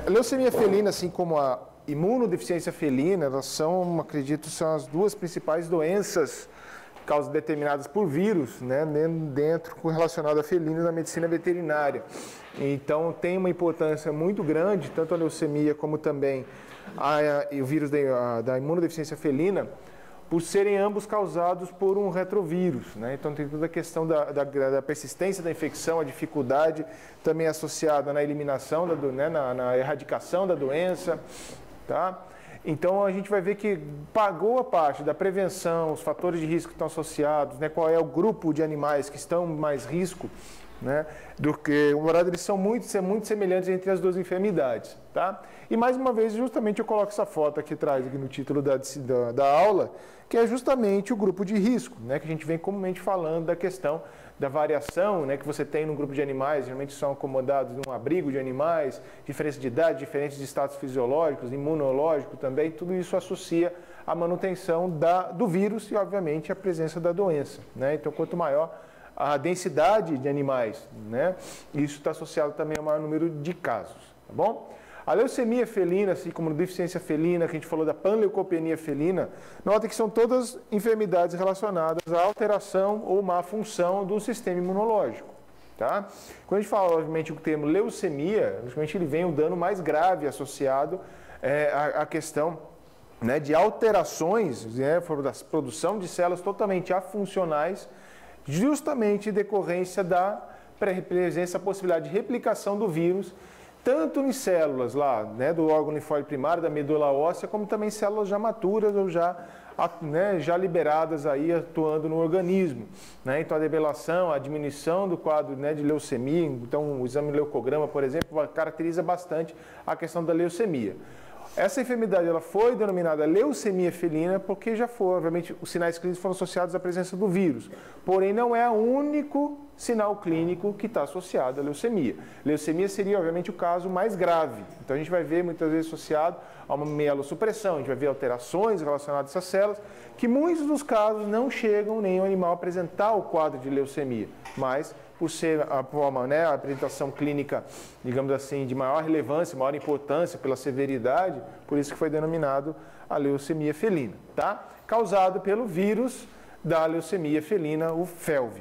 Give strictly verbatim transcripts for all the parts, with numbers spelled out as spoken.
A leucemia felina, assim como a imunodeficiência felina, elas são, acredito, são as duas principais doenças causas determinadas por vírus, né, dentro relacionado a felina na medicina veterinária. Então tem uma importância muito grande, tanto a leucemia como também a, a, o vírus da, a, da imunodeficiência felina, por serem ambos causados por um retrovírus, né? Então tem toda a questão da, da, da persistência da infecção, a dificuldade também associada na eliminação, da, né, na, na erradicação da doença, tá? Então a gente vai ver que pagou a parte da prevenção, os fatores de risco que estão associados, né, qual é o grupo de animais que estão mais risco, né, do que o horário, eles são muito, muito semelhantes entre as duas enfermidades, tá? E mais uma vez, justamente eu coloco essa foto aqui atrás, aqui no título da, da, da aula, que é justamente o grupo de risco, né, que a gente vem comumente falando da questão da variação, né, que você tem num grupo de animais, geralmente são acomodados num abrigo de animais, diferença de idade, diferentes de status fisiológicos, imunológico também, tudo isso associa à manutenção da, do vírus e, obviamente, a presença da doença, né? Então, quanto maior a densidade de animais, né, isso está associado também ao maior número de casos, tá bom? A leucemia felina, assim como a deficiência felina, que a gente falou da panleucopenia felina, nota que são todas enfermidades relacionadas à alteração ou má função do sistema imunológico, tá? Quando a gente fala, obviamente, o termo leucemia, justamente ele vem o dano mais grave associado é, à, à questão, né, de alterações, né, da produção de células totalmente afuncionais, justamente em decorrência da presença, a possibilidade de replicação do vírus, tanto em células lá, né, do órgão linfóide primário, da medula óssea, como também células já maturas ou já, né, já liberadas aí atuando no organismo, né? Então a debelação, a diminuição do quadro, né, de leucemia, então o exame leucograma, por exemplo, caracteriza bastante a questão da leucemia. Essa enfermidade ela foi denominada leucemia felina porque já foi, obviamente, os sinais clínicos foram associados à presença do vírus, porém não é o único sinal clínico que está associado à leucemia. Leucemia seria, obviamente, o caso mais grave. Então a gente vai ver muitas vezes associado a uma mielossupressão, a gente vai ver alterações relacionadas a essas células, que muitos dos casos não chegam nem o animal a apresentar o quadro de leucemia, mas por ser a forma, né, a apresentação clínica, digamos assim, de maior relevância, maior importância pela severidade, por isso que foi denominado a leucemia felina, tá? Causado pelo vírus da leucemia felina, o F E L V.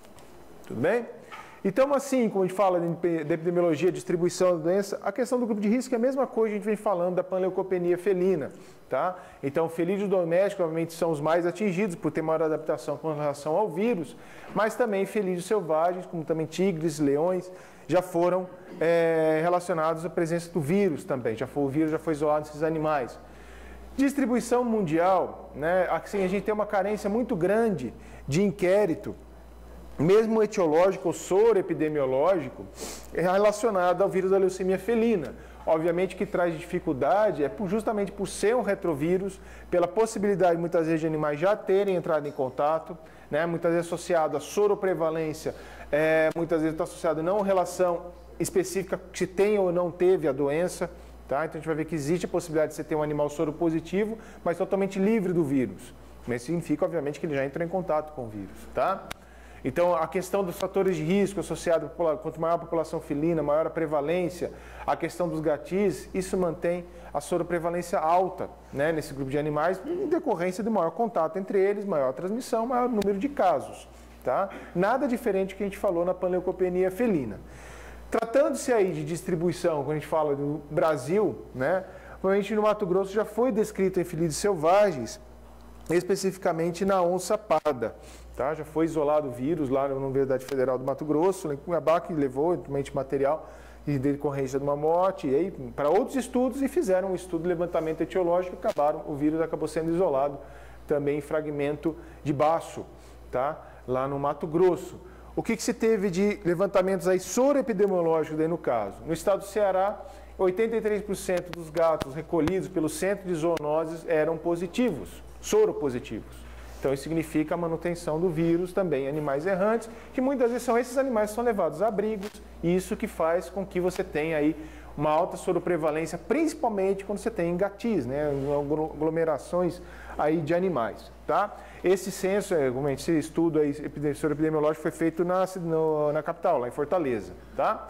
Tudo bem? Então, assim, como a gente fala de epidemiologia, distribuição da doença, a questão do grupo de risco é a mesma coisa que a gente vem falando da panleucopenia felina, tá? Então, felídeos domésticos, obviamente, são os mais atingidos por ter maior adaptação com relação ao vírus, mas também felídeos selvagens, como também tigres, leões, já foram é, relacionados à presença do vírus também, já foi, o vírus já foi isolado nesses animais. Distribuição mundial, né? Assim, a gente tem uma carência muito grande de inquérito, mesmo etiológico ou soro-epidemiológico, é relacionado ao vírus da leucemia felina. Obviamente que traz dificuldade, é justamente por ser um retrovírus, pela possibilidade muitas vezes de animais já terem entrado em contato, né, muitas vezes associado à soroprevalência, é, muitas vezes está associado não a relação específica se tem ou não teve a doença, tá? Então a gente vai ver que existe a possibilidade de você ter um animal soropositivo, mas totalmente livre do vírus. Isso significa, obviamente, que ele já entrou em contato com o vírus, tá? Então, a questão dos fatores de risco associados, quanto maior a população felina, maior a prevalência, a questão dos gatis, isso mantém a soroprevalência alta, né, nesse grupo de animais, em decorrência de maior contato entre eles, maior transmissão, maior número de casos, tá? Nada diferente do que a gente falou na panleucopenia felina. Tratando-se aí de distribuição, quando a gente fala do Brasil, né, provavelmente no Mato Grosso já foi descrito em felídeos selvagens, especificamente na onça parda. Tá? Já foi isolado o vírus lá na Universidade Federal do Mato Grosso, em Cuiabá, que levou realmente material de decorrência de uma morte, e aí para outros estudos, e fizeram um estudo de levantamento etiológico, acabaram, o vírus acabou sendo isolado também em fragmento de baço, tá? Lá no Mato Grosso. O que, que se teve de levantamentos aí soroepidemiológicos daí no caso? No estado do Ceará, oitenta e três por cento dos gatos recolhidos pelo Centro de Zoonoses eram positivos, soropositivos. Então, isso significa a manutenção do vírus também em animais errantes, que muitas vezes são esses animais que são levados a abrigos, e isso que faz com que você tenha aí uma alta soroprevalência, principalmente quando você tem gatis, né, aglomerações aí de animais, tá? Esse censo, esse estudo aí, soroepidemiológico foi feito na, no, na capital, lá em Fortaleza, tá?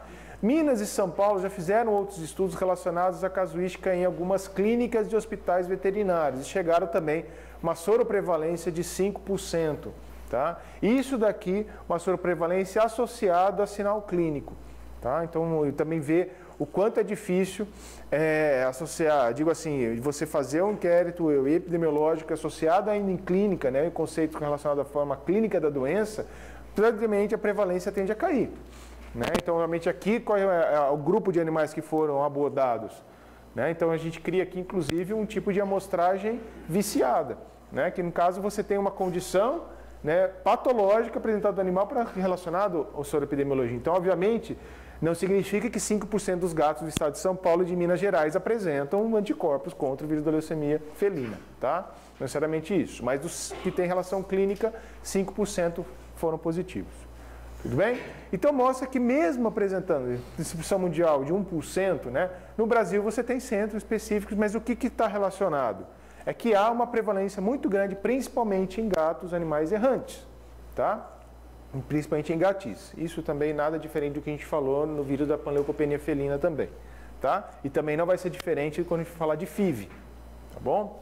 Minas e São Paulo já fizeram outros estudos relacionados à casuística em algumas clínicas de hospitais veterinários e chegaram também uma soroprevalência de cinco por cento. Tá? Isso daqui, uma soroprevalência associada a sinal clínico. Tá? Então, também vê o quanto é difícil é, associar, digo assim, você fazer um inquérito epidemiológico associado ainda em clínica, né, em conceitos relacionados à forma clínica da doença, praticamente a prevalência tende a cair. Né? Então, realmente aqui, qual é o grupo de animais que foram abordados? Né? Então, a gente cria aqui, inclusive, um tipo de amostragem viciada, né? Que no caso você tem uma condição, né, patológica apresentada do animal para relacionado ao soroepidemiologia. Então, obviamente, não significa que cinco por cento dos gatos do estado de São Paulo e de Minas Gerais apresentam anticorpos contra o vírus da leucemia felina, tá? Não necessariamente isso, mas dos que têm relação clínica, cinco por cento foram positivos. Tudo bem? Então mostra que mesmo apresentando distribuição mundial de um por cento, né, no Brasil você tem centros específicos, mas o que está relacionado? É que há uma prevalência muito grande, principalmente em gatos, animais errantes, tá? Principalmente em gatis. Isso também nada diferente do que a gente falou no vírus da panleucopenia felina também, tá? E também não vai ser diferente quando a gente falar de F I V, tá bom?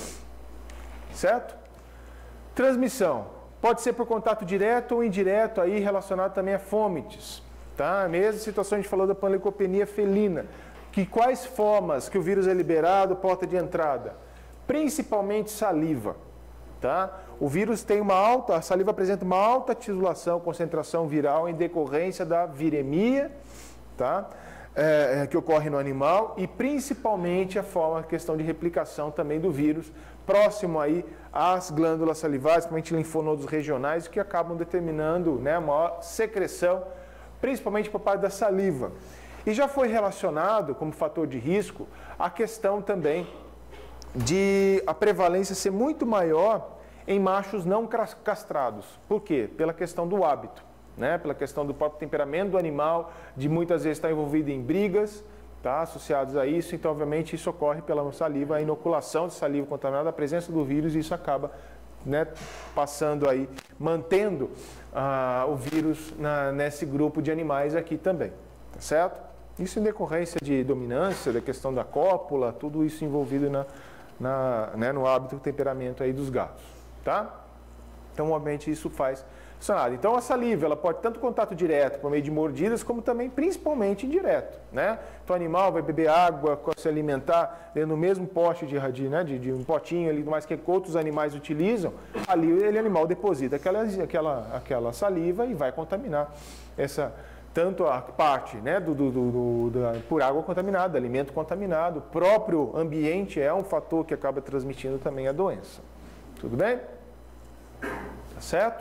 Certo? Transmissão. Pode ser por contato direto ou indireto, aí relacionado também a fômites, tá? Mesma situação a gente falou da panleucopenia felina. Que quais formas que o vírus é liberado, porta de entrada? Principalmente saliva, tá? O vírus tem uma alta, a saliva apresenta uma alta titulação, concentração viral em decorrência da viremia, tá? É, que ocorre no animal e principalmente a forma, a questão de replicação também do vírus, próximo aí às glândulas salivares, principalmente linfonodos regionais, que acabam determinando, né, a maior secreção, principalmente por parte da saliva. E já foi relacionado como fator de risco a questão também de a prevalência ser muito maior em machos não castrados. Por quê? Pela questão do hábito, né? Pela questão do próprio temperamento do animal, de muitas vezes estar envolvido em brigas, tá? Associados a isso. Então, obviamente, isso ocorre pela saliva, a inoculação de saliva contaminada, a presença do vírus, e isso acaba, né, passando aí, mantendo ah, o vírus na, nesse grupo de animais aqui também, tá certo? Isso em decorrência de dominância, da questão da cópula, tudo isso envolvido na Na, né, no hábito e temperamento aí dos gatos, tá? Então, obviamente, isso faz funcionar. Então, a saliva, ela pode tanto contato direto por meio de mordidas, como também, principalmente, indireto, né? Então, o animal vai beber água, se alimentar dentro do mesmo pote de, de, né, de, de um potinho ali, mais que outros animais utilizam, ali ele, animal deposita aquela, aquela, aquela saliva e vai contaminar essa... tanto a parte, né, do, do, do, do, por água contaminada, alimento contaminado, o próprio ambiente é um fator que acaba transmitindo também a doença. Tudo bem? Tá certo?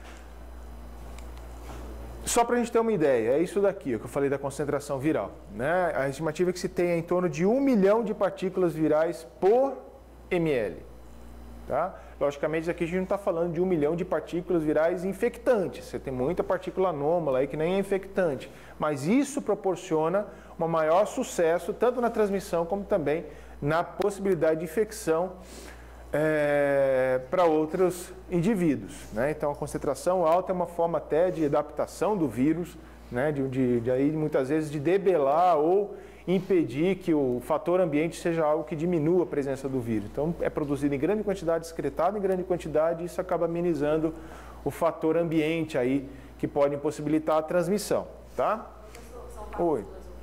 Só para a gente ter uma ideia, é isso daqui, o que eu falei da concentração viral, né? A estimativa é que se tenha em torno de um milhão de partículas virais por ml. Tá? Logicamente, aqui a gente não está falando de um milhão de partículas virais infectantes. Você tem muita partícula anômala aí que nem é infectante. Mas isso proporciona um maior sucesso, tanto na transmissão como também na possibilidade de infecção é, para outros indivíduos, né? Então, a concentração alta é uma forma até de adaptação do vírus, né? de, de, de aí, muitas vezes, de debelar ou impedir que o fator ambiente seja algo que diminua a presença do vírus. Então, é produzido em grande quantidade, excretado em grande quantidade, e isso acaba amenizando o fator ambiente aí, que pode impossibilitar a transmissão, tá? Oi.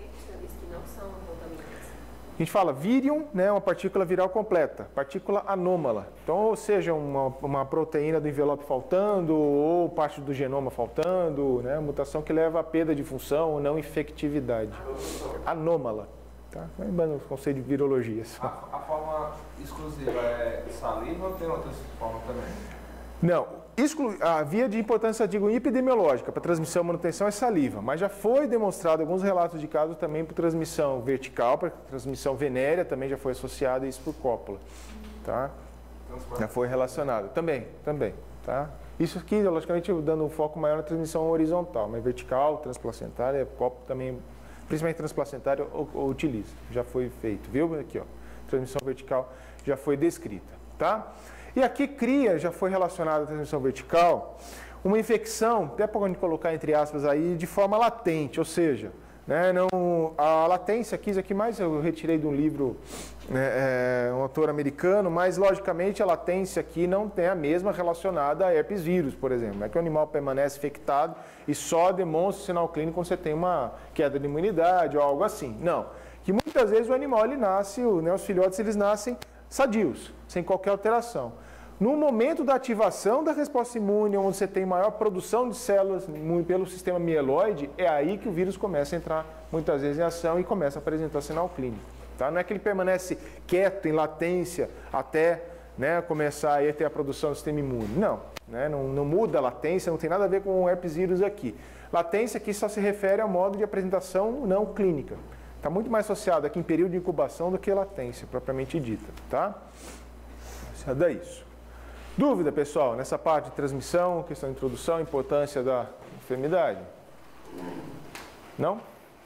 A gente fala virion, né, uma partícula viral completa, partícula anômala. Então, ou seja, uma, uma proteína do envelope faltando, ou parte do genoma faltando, né, mutação que leva à perda de função ou não infectividade. Anômala. Tá? Lembrando o conceito de virologia. A, a forma exclusiva é saliva ou tem outras formas também? Não, exclu... a via de importância, digo, epidemiológica para transmissão e manutenção é saliva, mas já foi demonstrado alguns relatos de casos também por transmissão vertical, para transmissão venérea, também já foi associada isso por cópula, tá? Já foi relacionado, também, também, tá? Isso aqui, logicamente, dando um foco maior na transmissão horizontal, mas vertical, transplacentária, cópula também, principalmente transplacentária, utiliza, já foi feito, viu? Aqui, ó, transmissão vertical já foi descrita, tá? E aqui cria, já foi relacionada à transmissão vertical, uma infecção, até para a gente colocar entre aspas aí, de forma latente, ou seja, Né? Não, a latência aqui, isso aqui mais eu retirei de um livro, é, é, um autor americano, mas logicamente a latência aqui não tem a mesma relacionada a herpes vírus, por exemplo. Não é que o animal permanece infectado e só demonstra o sinal clínico quando você tem uma queda de imunidade ou algo assim. Não. Que muitas vezes o animal ele nasce, né, os filhotes eles nascem sadios, sem qualquer alteração. No momento da ativação da resposta imune, onde você tem maior produção de células pelo sistema mieloide, é aí que o vírus começa a entrar muitas vezes em ação e começa a apresentar sinal clínico. Tá? Não é que ele permanece quieto, em latência, até, né, começar a ter a produção do sistema imune. Não, né, não, não muda a latência, não tem nada a ver com o herpes vírus aqui. Latência aqui só se refere ao modo de apresentação não clínica. Está muito mais associado aqui em período de incubação do que latência, propriamente dita. Tá? Isso é isso. Dúvida, pessoal, nessa parte de transmissão, questão de introdução, importância da enfermidade? Não?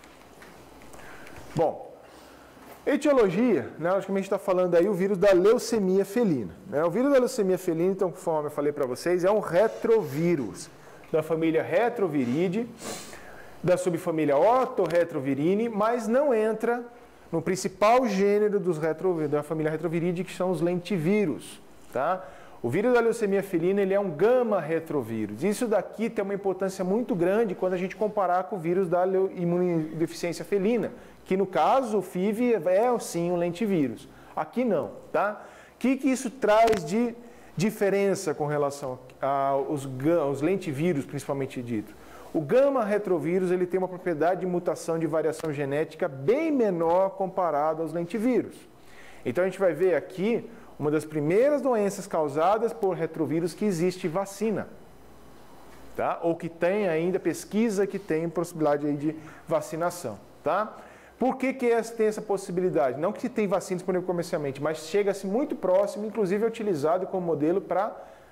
Bom, etiologia, né, logicamente está falando aí o vírus da leucemia felina. Né? O vírus da leucemia felina, então, conforme eu falei para vocês, é um retrovírus da família Retroviridae, da subfamília Orthorretroviridae, mas não entra no principal gênero dos retro, da família Retroviridae, que são os lentivírus, tá? O vírus da leucemia felina ele é um gama-retrovírus. Isso daqui tem uma importância muito grande quando a gente comparar com o vírus da imunodeficiência felina, que no caso o F I V é sim um lentivírus. Aqui não, tá? O que, que isso traz de diferença com relação aos, aos lentivírus, principalmente dito? O gama-retrovírus ele tem uma propriedade de mutação de variação genética bem menor comparado aos lentivírus. Então a gente vai ver aqui uma das primeiras doenças causadas por retrovírus que existe vacina, tá? Ou que tem ainda pesquisa que tem possibilidade aí de vacinação, tá? Por que que tem essa possibilidade? Não que se tem vacina disponível comercialmente, mas chega-se muito próximo, inclusive é utilizado como modelo para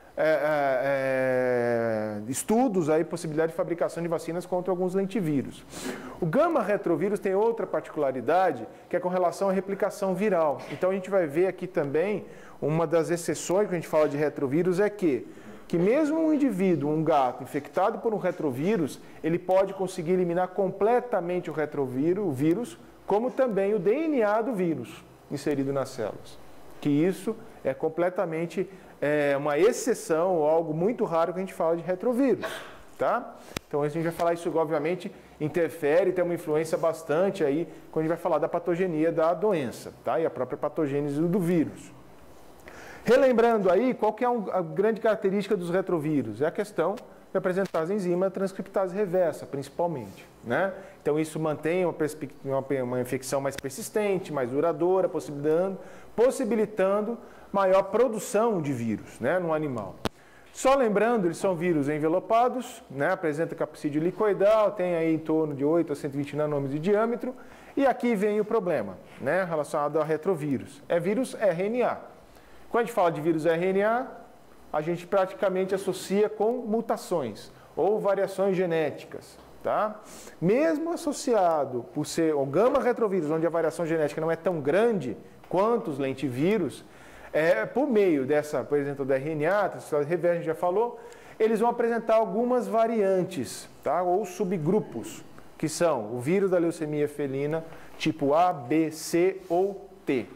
é, é, estudos, aí, possibilidade de fabricação de vacinas contra alguns lentivírus. O gama-retrovírus tem outra particularidade, que é com relação à replicação viral. Então a gente vai ver aqui também, uma das exceções que a gente fala de retrovírus é que, que mesmo um indivíduo, um gato, infectado por um retrovírus, ele pode conseguir eliminar completamente o retrovírus, o vírus, como também o D N A do vírus inserido nas células. Que isso é completamente é, uma exceção ou algo muito raro que a gente fala de retrovírus, tá? Então a gente vai falar isso, obviamente, interfere, tem uma influência bastante aí quando a gente vai falar da patogenia da doença, tá? E a própria patogênese do vírus. Relembrando aí, qual que é a grande característica dos retrovírus? É a questão de apresentar as enzimas transcriptase reversa, principalmente, né? Então isso mantém uma, uma, uma infecção mais persistente, mais duradoura, possibilitando, possibilitando maior produção de vírus, né, no animal. Só lembrando, eles são vírus envelopados, né, apresenta capsídeo licoidal, tem aí em torno de oito a cento e vinte nanômetros de diâmetro, e aqui vem o problema, né, relacionado ao retrovírus. É vírus R N A. Quando a gente fala de vírus R N A, a gente praticamente associa com mutações ou variações genéticas, tá? Mesmo associado por ser o gama-retrovírus, onde a variação genética não é tão grande quanto os lentivírus, é, por meio dessa, por exemplo, da R N A, a reversa a gente já falou, eles vão apresentar algumas variantes, tá? Ou subgrupos, que são o vírus da leucemia felina tipo A, B, C ou T,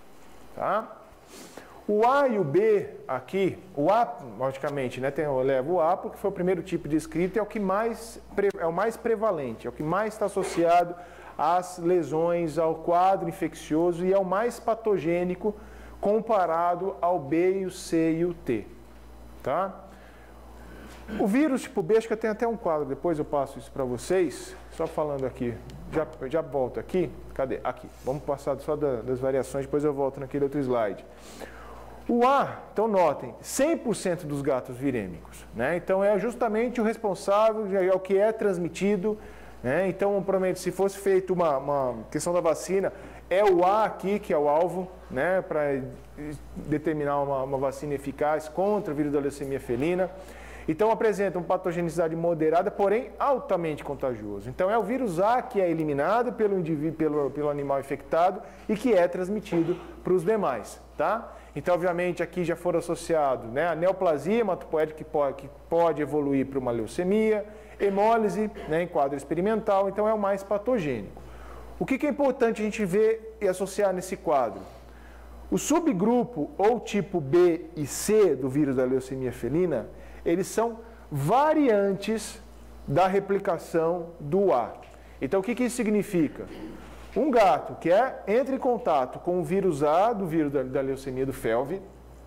tá? O A e o B aqui, o A, logicamente, né, tem, eu levo o A porque foi o primeiro tipo descrito e é o que mais, é o mais prevalente, é o que mais está associado às lesões, ao quadro infeccioso e é o mais patogênico comparado ao B, e o C e o T, tá? O vírus tipo B, acho que eu tenho até um quadro, depois eu passo isso para vocês, só falando aqui, já, já volto aqui, cadê? Aqui, vamos passar só da, das variações, depois eu volto naquele outro slide. O A, então notem, cem por cento dos gatos virêmicos, né? Então é justamente o responsável, é o que é transmitido, né? Então, provavelmente, se fosse feita uma, uma questão da vacina, é o A aqui que é o alvo, né? Para determinar uma, uma vacina eficaz contra o vírus da leucemia felina. Então apresenta uma patogenicidade moderada, porém altamente contagioso. Então é o vírus A que é eliminado pelo indivíduo, pelo, pelo animal infectado e que é transmitido para os demais, tá? Então, obviamente, aqui já foram associados, né, a neoplasia hematopoética que pode, que pode evoluir para uma leucemia, hemólise, né, em quadro experimental, então é o mais patogênico. O que, que é importante a gente ver e associar nesse quadro? O subgrupo ou tipo B e C do vírus da leucemia felina, eles são variantes da replicação do A. Então, o que, que isso significa? Um gato que é, entra em contato com o vírus A, do vírus da, da leucemia do Felv,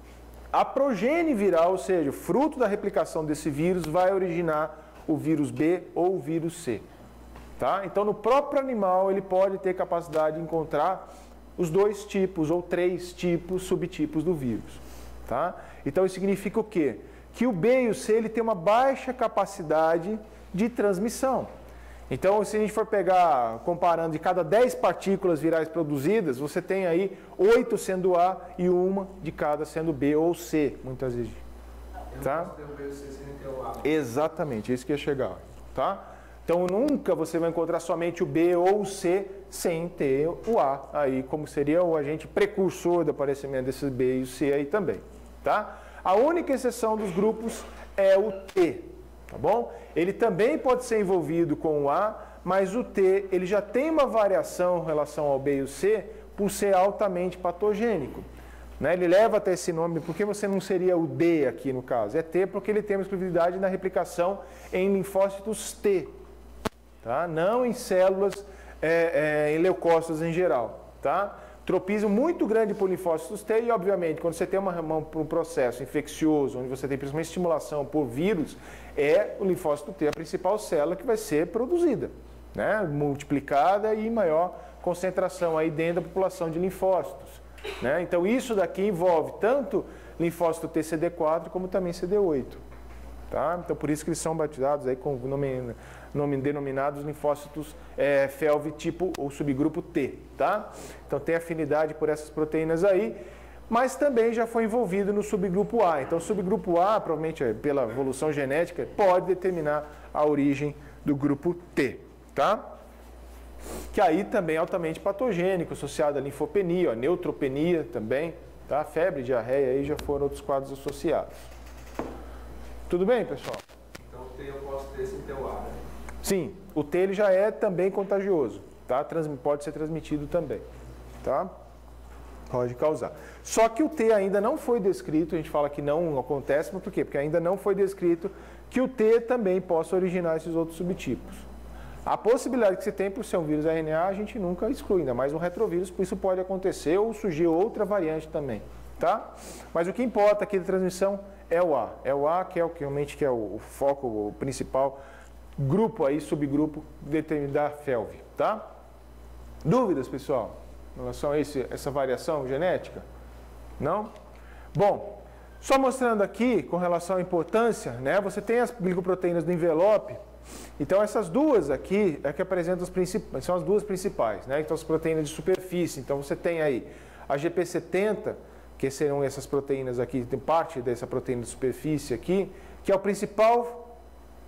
a progênie viral, ou seja, o fruto da replicação desse vírus, vai originar o vírus B ou o vírus C. Tá? Então, no próprio animal, ele pode ter capacidade de encontrar os dois tipos ou três tipos, subtipos do vírus. Tá? Então, isso significa o quê? Que o B e o C ele tem uma baixa capacidade de transmissão. Então, se a gente for pegar, comparando de cada dez partículas virais produzidas, você tem aí oito sendo A e uma de cada sendo B ou C, muitas vezes. Tá? Eu não posso ter o B ou C sem ter o A. Exatamente, é isso que ia chegar. Tá? Então, nunca você vai encontrar somente o B ou o C sem ter o A, aí, como seria o agente precursor do aparecimento desses B e o C aí também. Tá? A única exceção dos grupos é o T. Tá bom? Ele também pode ser envolvido com o A, mas o T ele já tem uma variação em relação ao B e o C por ser altamente patogênico. Né? Ele leva até esse nome, por que você não seria o D aqui no caso? É T porque ele tem uma exclusividade na replicação em linfócitos T, tá? Não em células, é, é, em leucócitos em geral. Tá? Tropismo muito grande por linfócitos T e, obviamente, quando você tem uma, uma, um processo infeccioso, onde você tem principalmente estimulação por vírus, é o linfócito T a principal célula que vai ser produzida, né? Multiplicada e em maior concentração aí dentro da população de linfócitos. Né? Então, isso daqui envolve tanto linfócito T C D quatro como também C D oito. Tá? Então, por isso que eles são batizados aí com nome, nome denominados linfócitos é, Felv tipo ou subgrupo T. Tá? Então, tem afinidade por essas proteínas aí, mas também já foi envolvido no subgrupo A. Então, o subgrupo A, provavelmente pela evolução genética, pode determinar a origem do grupo T. Tá? Que aí também é altamente patogênico, associado à linfopenia, à neutropenia também. Tá? Febre, diarreia, aí já foram outros quadros associados. Tudo bem, pessoal? Então, o T eu posso ter sem ter o A, né? Sim, o T ele já é também contagioso, tá? Trans, pode ser transmitido também, tá? Pode causar. Só que o T ainda não foi descrito, a gente fala que não acontece, mas por quê? Porque ainda não foi descrito que o T também possa originar esses outros subtipos. A possibilidade que você tem por ser um vírus R N A, a gente nunca exclui, ainda mais um retrovírus, por isso pode acontecer ou surgir outra variante também, tá? Mas o que importa aqui da transmissão é o A. É o A que é o que realmente que é o, o foco, o principal grupo aí, subgrupo da Felv, tá? Dúvidas, pessoal, em relação a esse, essa variação genética? Não? Bom, só mostrando aqui com relação à importância, né? Você tem as glicoproteínas do envelope. Então, essas duas aqui é que apresentam as principais, são as duas principais, né? Então, as proteínas de superfície. Então, você tem aí a G P setenta, que serão essas proteínas aqui, tem parte dessa proteína de superfície aqui, que é o principal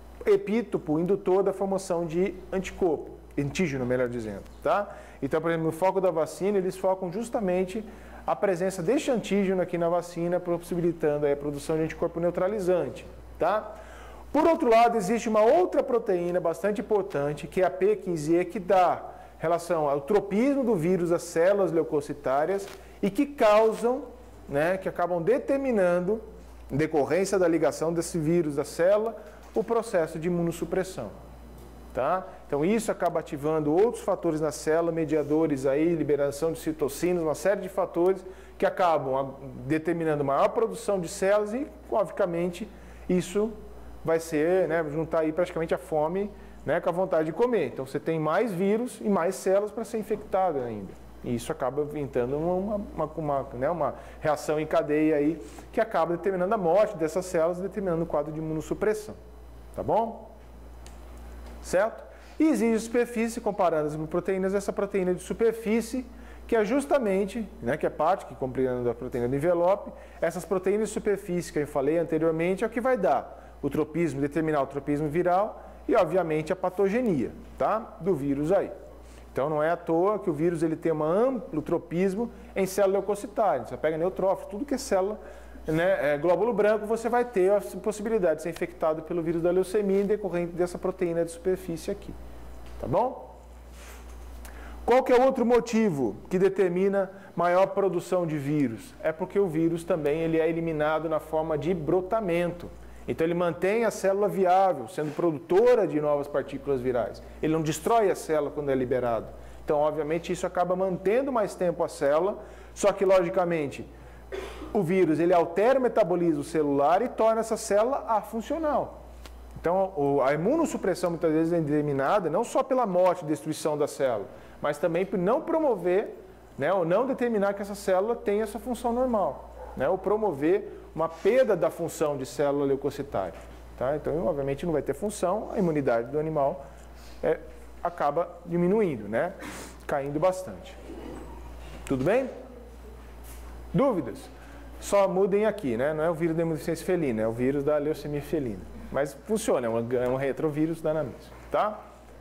epítopo indutor da formação de anticorpo, antígeno, melhor dizendo, tá? Então, por exemplo, no foco da vacina, eles focam justamente a presença deste antígeno aqui na vacina, possibilitando aí a produção de anticorpo neutralizante, tá? Por outro lado, existe uma outra proteína bastante importante, que é a P quinze E, que dá relação ao tropismo do vírus às células leucocitárias e que causam, né, que acabam determinando, em decorrência da ligação desse vírus à célula, o processo de imunossupressão. Tá? Então, isso acaba ativando outros fatores na célula, mediadores aí, liberação de citocinas, uma série de fatores que acabam determinando maior produção de células e, obviamente, isso vai ser, né, juntar aí praticamente a fome, né, com a vontade de comer. Então, você tem mais vírus e mais células para ser infectado ainda. E isso acaba inventando uma, uma, uma, né, uma reação em cadeia aí, que acaba determinando a morte dessas células, determinando o quadro de imunossupressão. Tá bom? Certo? E existe superfície, comparando as proteínas, essa proteína de superfície, que é justamente, né, que é parte, que compreende a proteína do envelope, essas proteínas de superfície que eu falei anteriormente, é o que vai dar o tropismo, determinar o tropismo viral e, obviamente, a patogenia, tá, do vírus aí. Então, não é à toa que o vírus ele tem um amplo tropismo em célula leucocitária. Você pega neutrófilo, tudo que é célula né, é, glóbulo branco, você vai ter a possibilidade de ser infectado pelo vírus da leucemia decorrente dessa proteína de superfície aqui. Tá bom? Qual que é o outro motivo que determina maior produção de vírus? É porque o vírus também ele é eliminado na forma de brotamento. Então ele mantém a célula viável, sendo produtora de novas partículas virais. Ele não destrói a célula quando é liberado. Então, obviamente, isso acaba mantendo mais tempo a célula, só que, logicamente, o vírus ele altera o metabolismo celular e torna essa célula afuncional. Então, a imunossupressão muitas vezes é determinada não só pela morte e destruição da célula, mas também por não promover, né, ou não determinar que essa célula tenha essa função normal, né, ou promover uma perda da função de célula leucocitária. Tá? Então, obviamente, não vai ter função, a imunidade do animal é, acaba diminuindo, né, caindo bastante. Tudo bem? Dúvidas? Só mudem aqui, né? Não é o vírus da imunodeficiência felina, é o vírus da leucemia felina. Mas funciona, é um, é um retrovírus da anamnese, tá?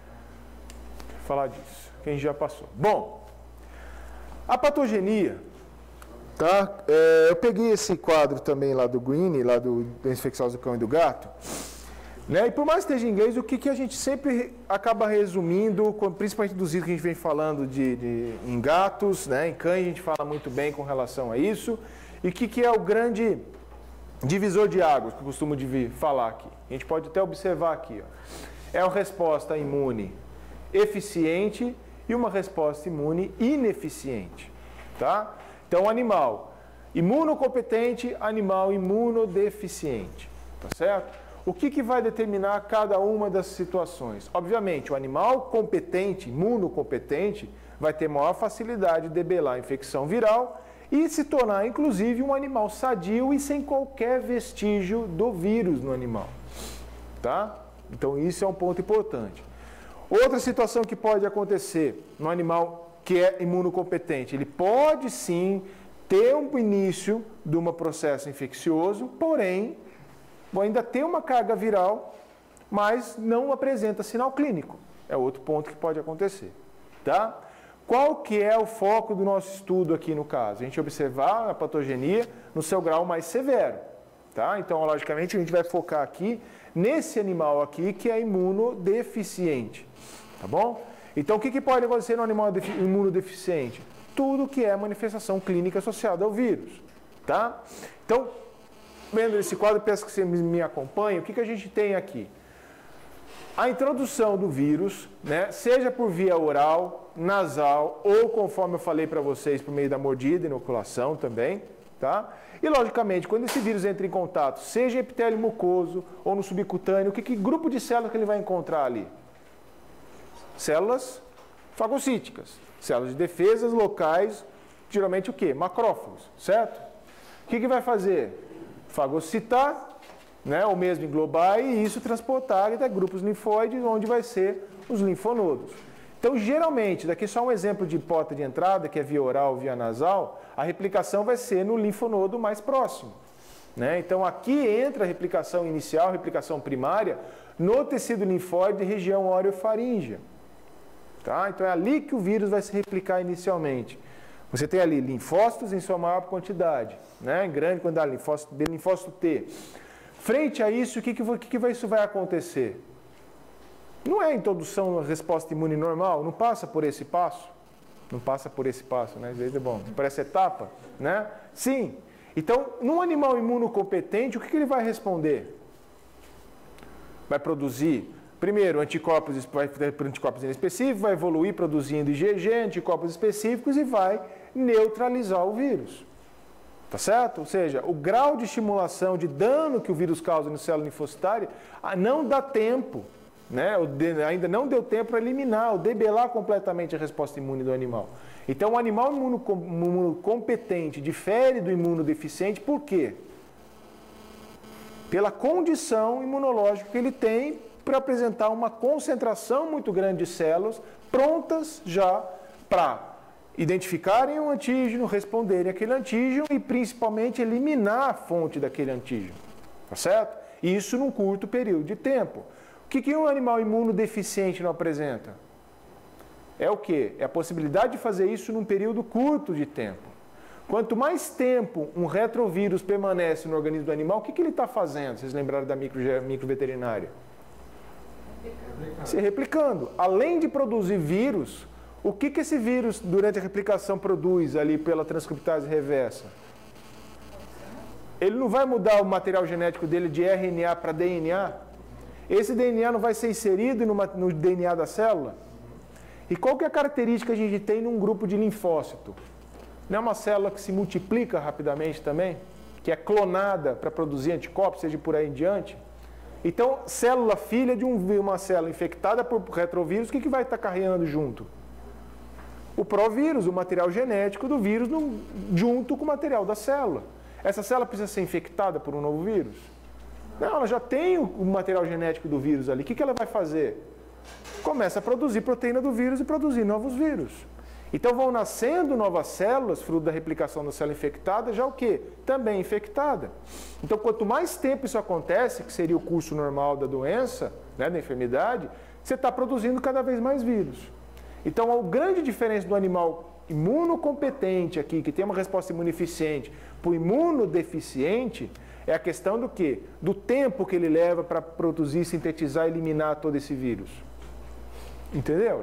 Vou falar disso, que a gente já passou. Bom, a patogenia, tá? É, eu peguei esse quadro também lá do Green, lá do doença infecciosa do cão e do gato, né? E por mais que esteja em inglês, o que, que a gente sempre acaba resumindo, principalmente dos itens que a gente vem falando de, de, em gatos, né? Em cães a gente fala muito bem com relação a isso. E o que, que é o grande divisor de águas que eu costumo falar aqui? A gente pode até observar aqui. Ó. É uma resposta imune eficiente e uma resposta imune ineficiente. Tá? Então, animal imunocompetente, animal imunodeficiente. Tá certo? O que, que vai determinar cada uma das situações? Obviamente, o animal competente, imunocompetente, vai ter maior facilidade de debelar a infecção viral e se tornar, inclusive, um animal sadio e sem qualquer vestígio do vírus no animal. Tá? Então, isso é um ponto importante. Outra situação que pode acontecer no animal que é imunocompetente, ele pode sim ter um início de um processo infeccioso, porém, ainda tem uma carga viral, mas não apresenta sinal clínico. É outro ponto que pode acontecer. Tá? Qual que é o foco do nosso estudo aqui no caso? A gente observar a patogenia no seu grau mais severo. Tá? Então, logicamente, a gente vai focar aqui nesse animal aqui que é imunodeficiente. Tá bom? Então, o que, que pode acontecer no animal imunodeficiente? Tudo que é manifestação clínica associada ao vírus. Tá? Então, vendo esse quadro, peço que você me acompanhe. O que, que a gente tem aqui? A introdução do vírus, né, seja por via oral, nasal ou, conforme eu falei para vocês, por meio da mordida, inoculação também, tá? E, logicamente, quando esse vírus entra em contato, seja em epitélio mucoso ou no subcutâneo, que, que grupo de células que ele vai encontrar ali? Células fagocíticas, células de defesas locais, geralmente o quê? Macrófagos, certo? O que, que vai fazer? Fagocitar, né, ou mesmo englobar e isso transportar até grupos linfóides, onde vai ser os linfonodos. Então, geralmente, daqui só um exemplo de porta de entrada, que é via oral ou via nasal, a replicação vai ser no linfonodo mais próximo. Né? Então, aqui entra a replicação inicial, a replicação primária, no tecido linfóide região orofaríngea. Tá? Então, é ali que o vírus vai se replicar inicialmente. Você tem ali linfócitos em sua maior quantidade, né? Em grande quantidade, linfócito B, linfócito T. Frente a isso, o que, que, que, que isso vai acontecer? Não é a introdução da resposta imune normal? Não passa por esse passo? Não passa por esse passo, né? Às vezes é bom, por essa etapa, né? Sim. Então, num animal imunocompetente, o que, que ele vai responder? Vai produzir, primeiro, anticorpos, vai ter anticorpos específicos, vai evoluir produzindo I G G, anticorpos específicos e vai neutralizar o vírus. Tá certo? Ou seja, o grau de estimulação, de dano que o vírus causa no célula linfocitária, não dá tempo, né? Ainda não deu tempo para eliminar, ou debelar completamente a resposta imune do animal. Então, o animal imunocompetente difere do imunodeficiente, por quê? Pela condição imunológica que ele tem para apresentar uma concentração muito grande de células prontas já para identificarem um antígeno, responderem àquele antígeno e principalmente eliminar a fonte daquele antígeno, tá certo? E isso num curto período de tempo. O que, que um animal imunodeficiente não apresenta? É o quê? É a possibilidade de fazer isso num período curto de tempo. Quanto mais tempo um retrovírus permanece no organismo do animal, o que, que ele está fazendo? Vocês lembraram da micro, microveterinária? Se replicando. Além de produzir vírus, o que, que esse vírus, durante a replicação, produz ali pela transcriptase reversa? Ele não vai mudar o material genético dele de R N A para D N A? Esse D N A não vai ser inserido no, no D N A da célula? E qual que é a característica que a gente tem num grupo de linfócito? Não é uma célula que se multiplica rapidamente também? Que é clonada para produzir anticorpos, seja por aí em diante? Então, célula filha de um, uma célula infectada por retrovírus, o que, que vai estar carregando junto? O provírus, o material genético do vírus, no, junto com o material da célula. Essa célula precisa ser infectada por um novo vírus? Não, ela já tem o, o material genético do vírus ali. O que, que ela vai fazer? Começa a produzir proteína do vírus e produzir novos vírus. Então vão nascendo novas células, fruto da replicação da célula infectada, já o quê? Também infectada. Então quanto mais tempo isso acontece, que seria o curso normal da doença, né, da enfermidade, você está produzindo cada vez mais vírus. Então a grande diferença do animal imunocompetente aqui, que tem uma resposta imunodeficiente, para o imunodeficiente, é a questão do quê? Do tempo que ele leva para produzir, sintetizar e eliminar todo esse vírus. Entendeu?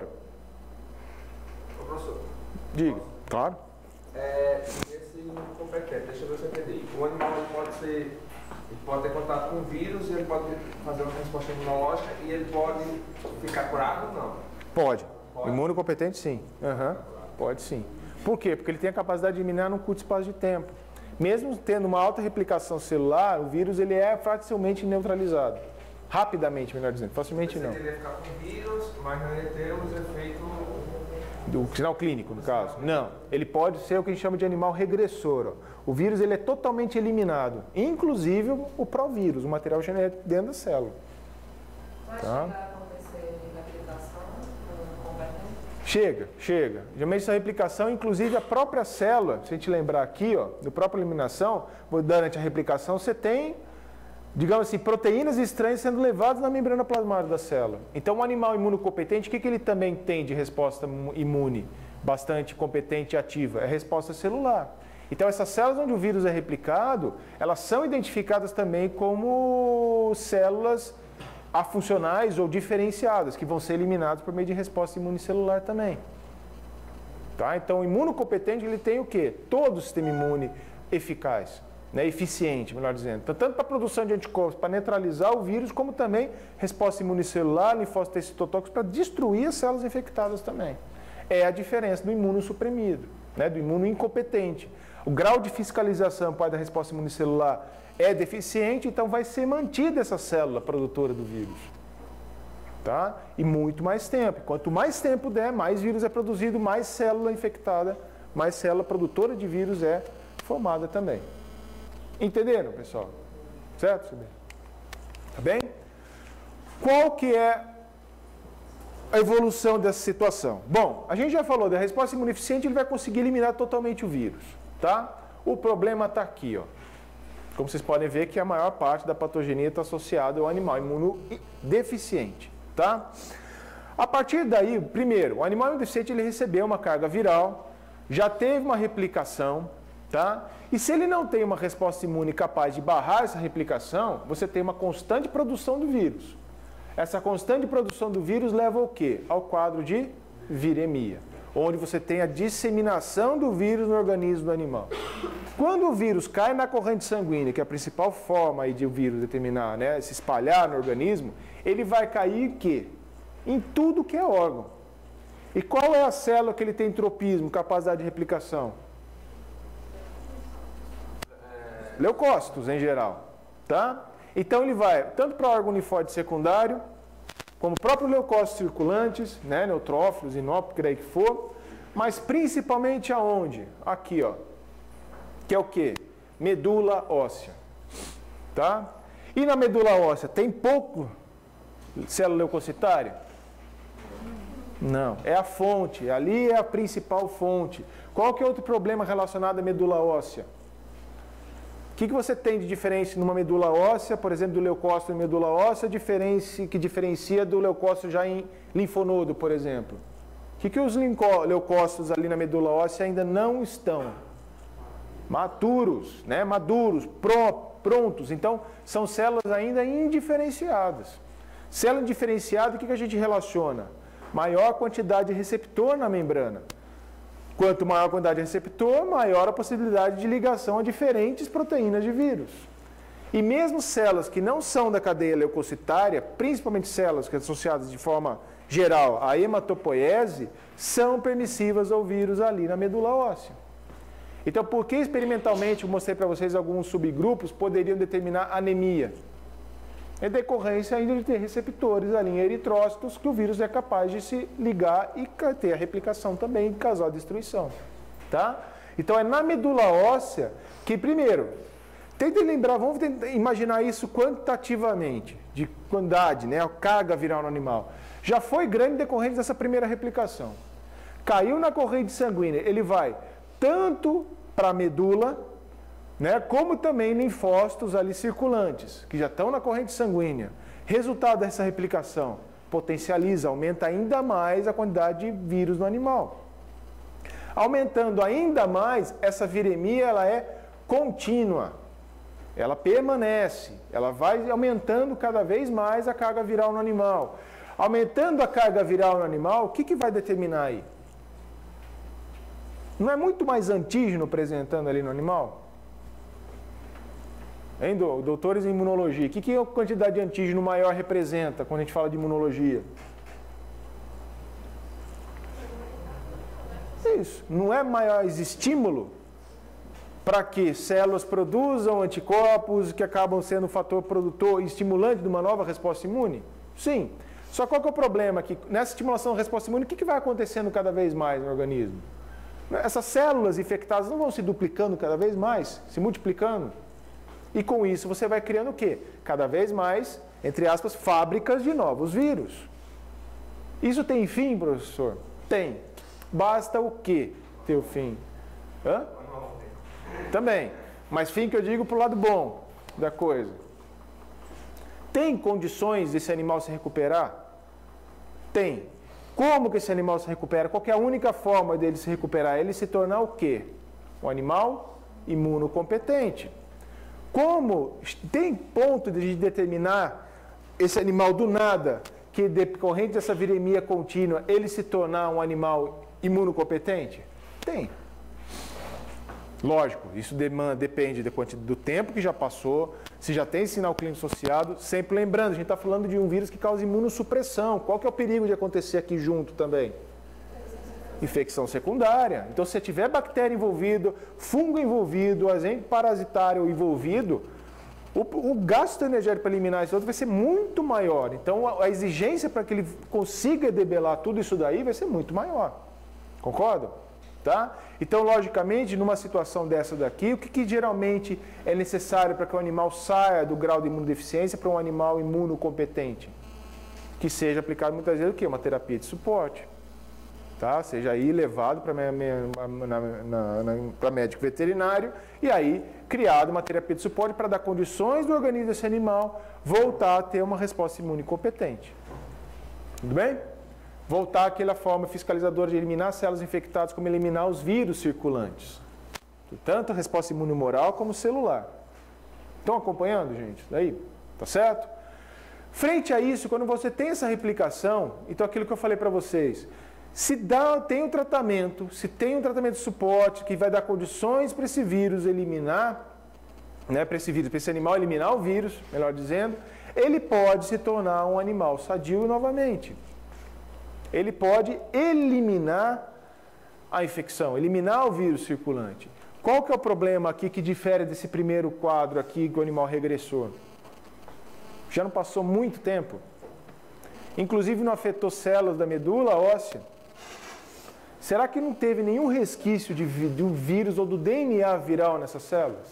Professor. Diga. Claro. É, esse incompetente, deixa eu ver se eu entendi. O animal ele pode ser, ele pode ter contato com o vírus, ele pode fazer uma resposta imunológica e ele pode ficar curado ou não? Pode. Pode. Imunocompetente, sim. Uhum. Pode sim. Por quê? Porque ele tem a capacidade de eliminar num curto espaço de tempo. Mesmo tendo uma alta replicação celular, o vírus ele é facilmente neutralizado. Rapidamente, melhor dizendo. Facilmente não. Ele ia ficar com o vírus, mas não ia ter os efeitos... Do sinal clínico, no caso? Não. Ele pode ser o que a gente chama de animal regressor. Ó. O vírus ele é totalmente eliminado. Inclusive o provírus, o material genético dentro da célula. Vai Tá? chegar a acontecer replicação competente? Chega, chega. Geralmente essa replicação, inclusive a própria célula, se a gente lembrar aqui, ó, do própria eliminação, durante a replicação, você tem, digamos assim, proteínas estranhas sendo levadas na membrana plasmática da célula. Então, um animal imunocompetente, o que, que ele também tem de resposta imune bastante competente e ativa? É resposta celular. Então, essas células onde o vírus é replicado, elas são identificadas também como células afuncionais ou diferenciadas, que vão ser eliminadas por meio de resposta imunicelular também. Tá? Então, o imunocompetente, ele tem o quê? Todo o sistema imune eficaz. Né, eficiente, melhor dizendo. Então, tanto para a produção de anticorpos, para neutralizar o vírus, como também resposta imunicelular, linfócitos citotóxicos, para destruir as células infectadas também. É a diferença do imunossuprimido, né, do imunoincompetente. O grau de fiscalização para da resposta imunicelular é deficiente, então vai ser mantida essa célula produtora do vírus. Tá? E muito mais tempo. Quanto mais tempo der, mais vírus é produzido, mais célula infectada, mais célula produtora de vírus é formada também. Entenderam, pessoal? Certo? Tá bem? Qual que é a evolução dessa situação? Bom, a gente já falou da resposta imunodeficiente, ele vai conseguir eliminar totalmente o vírus, tá? O problema está aqui, ó. Como vocês podem ver que a maior parte da patogenia está associada ao animal imunodeficiente, tá? A partir daí, primeiro, o animal imunodeficiente ele recebeu uma carga viral, já teve uma replicação, tá? E se ele não tem uma resposta imune capaz de barrar essa replicação, você tem uma constante produção do vírus. Essa constante produção do vírus leva ao quê? Ao quadro de viremia, onde você tem a disseminação do vírus no organismo do animal. Quando o vírus cai na corrente sanguínea, que é a principal forma aí de o vírus determinar, né, se espalhar no organismo, ele vai cair em quê? Em tudo que é órgão. E qual é a célula que ele tem tropismo, capacidade de replicação? Leucócitos, em geral, tá? Então ele vai tanto para o órgão linfóide secundário, como o próprio leucócitos circulantes, né, neutrófilos, inófilos, que daí que for, mas principalmente aonde? Aqui, ó, que é o quê? Medula óssea, tá? E na medula óssea tem pouco célula leucocitária? Não, é a fonte, ali é a principal fonte. Qual que é outro problema relacionado à medula óssea? O que, que você tem de diferença numa medula óssea, por exemplo, do leucócito em medula óssea, diferença, que diferencia do leucócito já em linfonodo, por exemplo? O que, que os leucócitos ali na medula óssea ainda não estão? maturos, né? Maduros, pró- prontos. Então, são células ainda indiferenciadas. Célula indiferenciada, o que que a gente relaciona? Maior quantidade de receptor na membrana. Quanto maior a quantidade de receptor, maior a possibilidade de ligação a diferentes proteínas de vírus. E mesmo células que não são da cadeia leucocitária, principalmente células que são associadas de forma geral à hematopoiese, são permissivas ao vírus ali na medula óssea. Então, por que experimentalmente eu mostrei para vocês alguns subgrupos poderiam determinar anemia? É decorrência ainda de ter receptores ali em eritrócitos que o vírus é capaz de se ligar e ter a replicação também e causar destruição. Tá? Então, é na medula óssea que, primeiro, tentem lembrar, vamos tentar imaginar isso quantitativamente, de quantidade, né, a carga viral no animal. Já foi grande decorrente dessa primeira replicação. Caiu na corrente sanguínea, ele vai tanto para a medula, né, como também linfócitos ali circulantes, que já estão na corrente sanguínea. Resultado dessa replicação, potencializa, aumenta ainda mais a quantidade de vírus no animal. Aumentando ainda mais, essa viremia ela é contínua. Ela permanece, ela vai aumentando cada vez mais a carga viral no animal. Aumentando a carga viral no animal, o que que vai determinar aí? Não é muito mais antígeno apresentando ali no animal? Hein, doutores em imunologia, o que, que a quantidade de antígeno maior representa quando a gente fala de imunologia? Isso, não é maior estímulo para que células produzam anticorpos que acabam sendo um fator produtor e estimulante de uma nova resposta imune? Sim. Só qual que é o problema? Que nessa estimulação da resposta imune, o que, que vai acontecendo cada vez mais no organismo? Essas células infectadas não vão se duplicando cada vez mais, se multiplicando. E com isso você vai criando o quê? Cada vez mais, entre aspas, fábricas de novos vírus. Isso tem fim, professor? Tem. Basta o quê ter o fim? Hã? Também. Mas fim que eu digo para o lado bom da coisa. Tem condições desse animal se recuperar? Tem. Como que esse animal se recupera? Qual que é a única forma dele se recuperar? Ele se tornar o quê? Um animal imunocompetente. Como tem ponto de determinar esse animal do nada, que decorrente dessa viremia contínua, ele se tornar um animal imunocompetente? Tem. Lógico, isso demanda, depende do tempo que já passou, se já tem sinal clínico associado. Sempre lembrando, a gente está falando de um vírus que causa imunossupressão. Qual que é o perigo de acontecer aqui junto também? Infecção secundária. Então, se tiver bactéria envolvida, fungo envolvido, agente parasitário envolvido, o, o gasto energético para eliminar esse outro vai ser muito maior. Então, a, a exigência para que ele consiga debelar tudo isso daí vai ser muito maior. Concordam? Tá? Então, logicamente, numa situação dessa daqui, o que, que geralmente é necessário para que o animal saia do grau de imunodeficiência para um animal imunocompetente? Que seja aplicado muitas vezes o quê? Uma terapia de suporte. Tá? Seja aí levado para médico veterinário e aí criado uma terapia de suporte para dar condições do organismo desse animal voltar a ter uma resposta imune competente. Tudo bem? Voltar àquela forma fiscalizadora de eliminar células infectadas como eliminar os vírus circulantes. Tanto a resposta imune humoral como celular. Estão acompanhando, gente? Daí, tá certo? Frente a isso, quando você tem essa replicação, então aquilo que eu falei para vocês, se dá, tem um tratamento, se tem um tratamento de suporte que vai dar condições para esse vírus eliminar, né, para esse vírus, para esse animal eliminar o vírus, melhor dizendo, ele pode se tornar um animal sadio novamente. Ele pode eliminar a infecção, eliminar o vírus circulante. Qual que é o problema aqui que difere desse primeiro quadro aqui com o animal regressor? Já não passou muito tempo. Inclusive não afetou células da medula óssea. Será que não teve nenhum resquício de, de um vírus ou do D N A viral nessas células?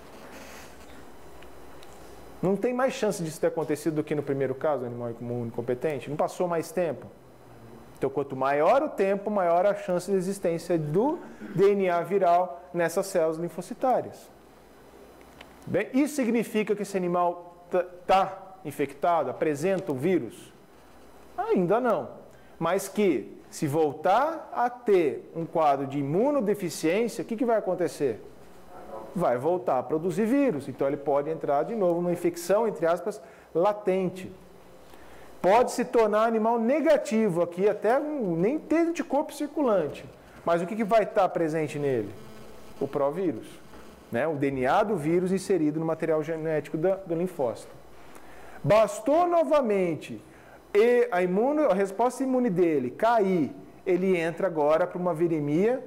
Não tem mais chance disso ter acontecido do que no primeiro caso, do animal imunocompetente? Não passou mais tempo? Então, quanto maior o tempo, maior a chance de existência do D N A viral nessas células linfocitárias. Bem, isso significa que esse animal está infectado, apresenta o vírus? Ainda não. Mas que, se voltar a ter um quadro de imunodeficiência, o que, que vai acontecer? vai voltar a produzir vírus. Então ele pode entrar de novo numa infecção, entre aspas, latente. Pode se tornar animal negativo aqui, até nem ter anticorpo circulante. Mas o que, que vai estar presente nele? O provírus, né? O D N A do vírus inserido no material genético da, do linfócito. Bastou novamente e a, imuno, a resposta imune dele cair, ele entra agora para uma viremia.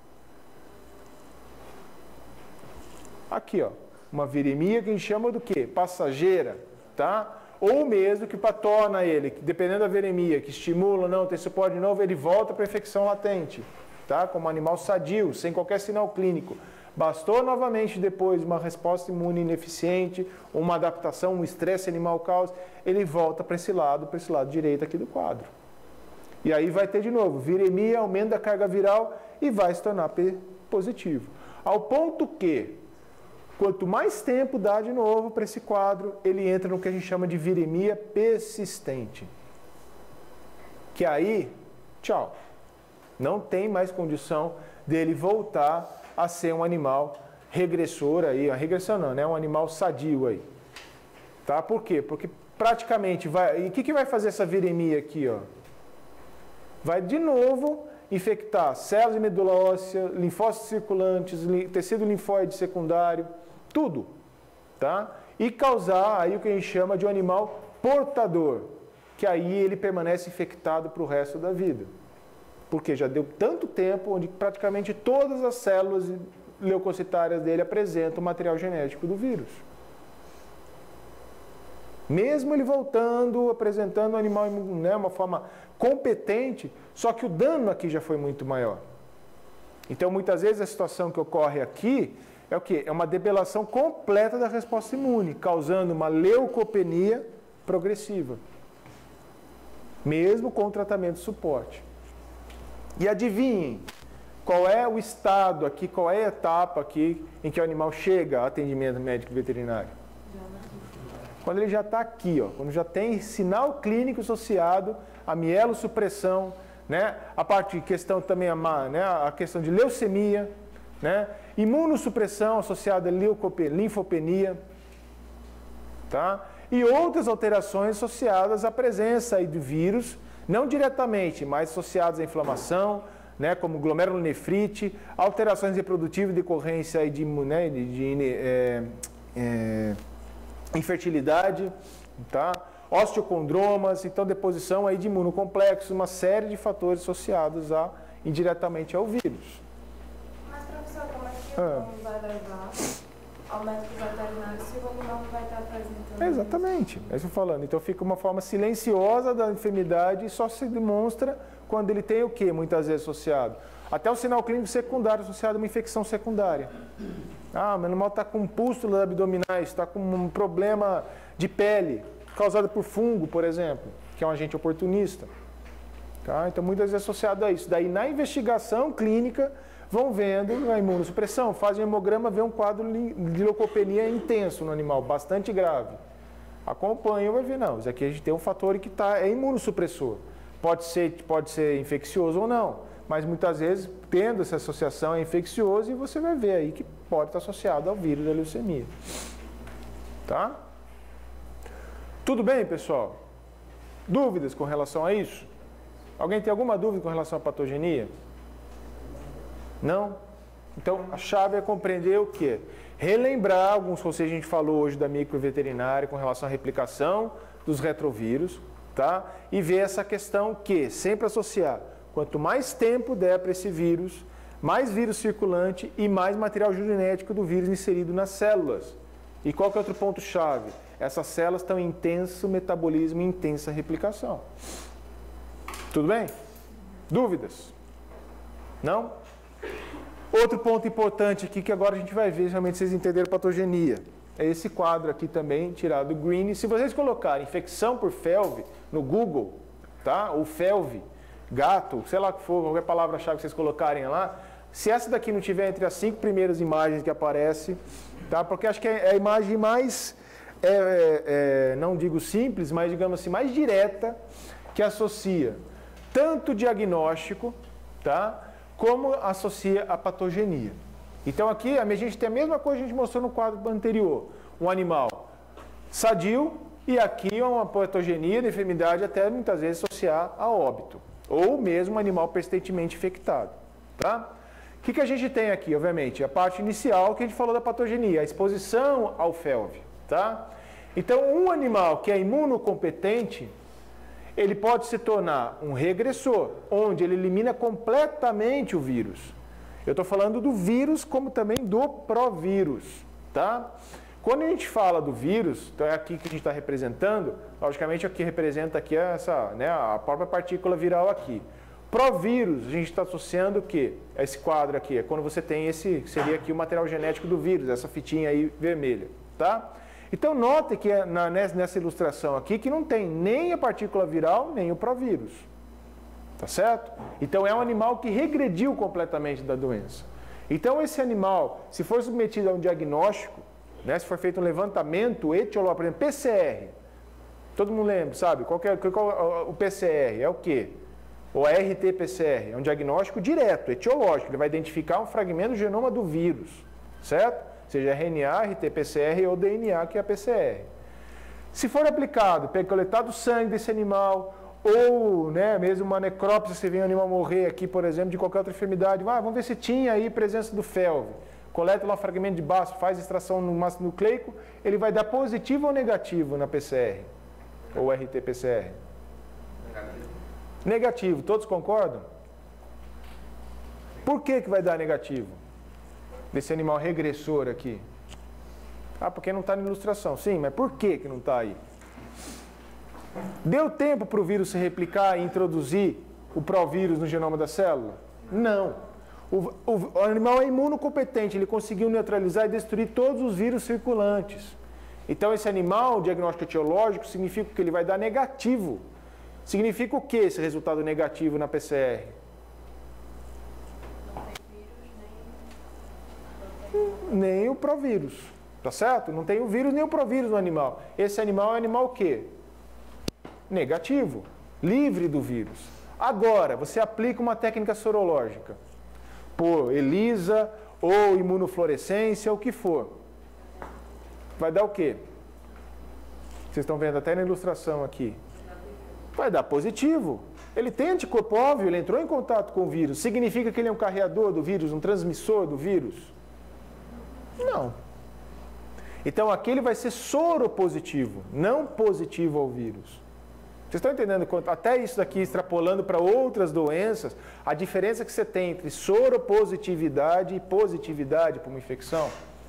Aqui, ó, uma viremia que a gente chama do quê? Passageira, tá? Ou mesmo que torna ele, dependendo da viremia, que estimula ou não, tem suporte de novo, ele volta para a infecção latente, tá? Como animal sadio, sem qualquer sinal clínico. Bastou novamente depois uma resposta imune ineficiente, uma adaptação, um estresse animal causa, ele volta para esse lado, para esse lado direito aqui do quadro. E aí vai ter de novo, viremia, aumento da carga viral e vai se tornar P positivo. Ao ponto que, quanto mais tempo dá de novo para esse quadro, ele entra no que a gente chama de viremia persistente. Que aí, tchau, não tem mais condição dele voltar a ser um animal regressor aí, a regressão não, né? Um animal sadio aí. Tá? Por quê? Porque praticamente vai... E o que, que vai fazer essa viremia aqui, ó? Vai de novo infectar células de medula óssea, linfócitos circulantes, tecido linfóide secundário, tudo, tá? E causar aí o que a gente chama de um animal portador, que aí ele permanece infectado para o resto da vida. Porque já deu tanto tempo onde praticamente todas as células leucocitárias dele apresentam o material genético do vírus. Mesmo ele voltando, apresentando um animal, né, uma forma competente, só que o dano aqui já foi muito maior. Então, muitas vezes, a situação que ocorre aqui é o quê? É uma debelação completa da resposta imune, causando uma leucopenia progressiva, mesmo com o tratamento de suporte. E adivinhem, qual é o estado aqui, qual é a etapa aqui em que o animal chega a atendimento médico veterinário? Quando ele já está aqui, ó, quando já tem sinal clínico associado a mielossupressão, né, a parte de questão também, a, né, a questão de leucemia, né, imunossupressão associada a linfopenia, tá? E outras alterações associadas à presença aí do vírus, não diretamente, mas associadas à inflamação, né, como glomerulonefrite, alterações reprodutivas de decorrência aí de, né, de, de é, é, infertilidade, tá? Osteocondromas, então deposição aí de imunocomplexos, uma série de fatores associados a, indiretamente ao vírus. Mas, professor, como é que o ah. vai levar ao médico veterinário se o animal não vai estar apresentando? Exatamente, é isso que eu estou falando. Então fica uma forma silenciosa da enfermidade e só se demonstra quando ele tem o que muitas vezes associado? Até o sinal clínico secundário associado a uma infecção secundária. Ah, meu animal está com pústulas abdominais, está com um problema de pele, causado por fungo, por exemplo, que é um agente oportunista. Tá? Então, muitas vezes associado a isso. Daí, na investigação clínica, vão vendo a imunossupressão, fazem um hemograma, vê um quadro de leucopenia intenso no animal, bastante grave. Acompanha e vai ver, não, isso aqui a gente tem um fator que tá, é imunossupressor. Pode ser, pode ser infeccioso ou não, mas muitas vezes, tendo essa associação, é infeccioso e você vai ver aí que pode estar associado ao vírus da leucemia. Tá? Tudo bem, pessoal? Dúvidas com relação a isso? Alguém tem alguma dúvida com relação à patogenia? Não? Então, a chave é compreender o quê? Relembrar alguns conceitos que a gente falou hoje da microveterinária com relação à replicação dos retrovírus, tá? E ver essa questão que, sempre associar, quanto mais tempo der para esse vírus, mais vírus circulante e mais material genético do vírus inserido nas células. E qual que é outro ponto-chave? Essas células estão em intenso metabolismo e intensa replicação. Tudo bem? Dúvidas? Não? Outro ponto importante aqui que agora a gente vai ver, realmente vocês entenderam patogenia. É esse quadro aqui também, tirado do Green. Se vocês colocarem infecção por F E L V no Google, tá? Ou F E L V, gato, sei lá o que for, qualquer palavra-chave que vocês colocarem lá, se essa daqui não tiver entre as cinco primeiras imagens que aparecem, tá? Porque acho que é a imagem mais, é, é, é, não digo simples, mas digamos assim, mais direta, que associa tanto o diagnóstico, tá? Como associa a patogenia. Então aqui a gente tem a mesma coisa que a gente mostrou no quadro anterior. Um animal sadio e aqui uma patogenia de enfermidade até muitas vezes associar a óbito. Ou mesmo um animal persistentemente infectado. Tá? O que, que a gente tem aqui, obviamente? A parte inicial que a gente falou da patogenia, a exposição ao F E L V. Tá? Então um animal que é imunocompetente, ele pode se tornar um regressor, onde ele elimina completamente o vírus. Eu estou falando do vírus como também do provírus, tá? Quando a gente fala do vírus, então é aqui que a gente está representando, logicamente aqui representa aqui essa, né, a própria partícula viral aqui. Provírus, a gente está associando o quê? Esse quadro aqui, é quando você tem esse, seria aqui o material genético do vírus, essa fitinha aí vermelha, tá? Então note que na, nessa ilustração aqui que não tem nem a partícula viral, nem o provírus. Tá certo? Então é um animal que regrediu completamente da doença. Então esse animal, se for submetido a um diagnóstico, né, se for feito um levantamento etiológico, por exemplo, P C R, todo mundo lembra, sabe? Qual que é, qual, o P C R é o quê? O R T P C R é um diagnóstico direto, etiológico, ele vai identificar um fragmento do genoma do vírus, certo? Seja R N A, R T P C R ou D N A, que é a P C R. Se for aplicado, coletado sangue desse animal, ou né, mesmo uma necrópsia, você vê um animal morrer aqui, por exemplo, de qualquer outra enfermidade, ah, vamos ver se tinha aí presença do F E L V. Coleta lá um fragmento de baço, faz extração no ácido nucleico, ele vai dar positivo ou negativo na P C R? Ou R T P C R? Negativo. Negativo, todos concordam? Por que que vai dar negativo? Desse animal regressor aqui. Ah, porque não está na ilustração. Sim, mas por que que não está aí? Deu tempo para o vírus se replicar e introduzir o provírus no genoma da célula? Não. O, o, o animal é imunocompetente, ele conseguiu neutralizar e destruir todos os vírus circulantes. Então esse animal, o diagnóstico etiológico, significa que ele vai dar negativo. Significa o que esse resultado negativo na P C R? Nem o provírus, tá certo? Não tem o vírus nem o provírus no animal. Esse animal é um animal o quê? Negativo, livre do vírus. Agora, você aplica uma técnica sorológica, por ELISA ou imunofluorescência, o que for. Vai dar o quê? Vocês estão vendo até na ilustração aqui. Vai dar positivo. Ele tem anticorpo óbvio, ele entrou em contato com o vírus. Significa que ele é um carreador do vírus, um transmissor do vírus? Não. Então aqui ele vai ser soropositivo, não positivo ao vírus. Vocês estão entendendo? Até isso daqui, extrapolando para outras doenças, a diferença que você tem entre soropositividade e positividade para uma infecção.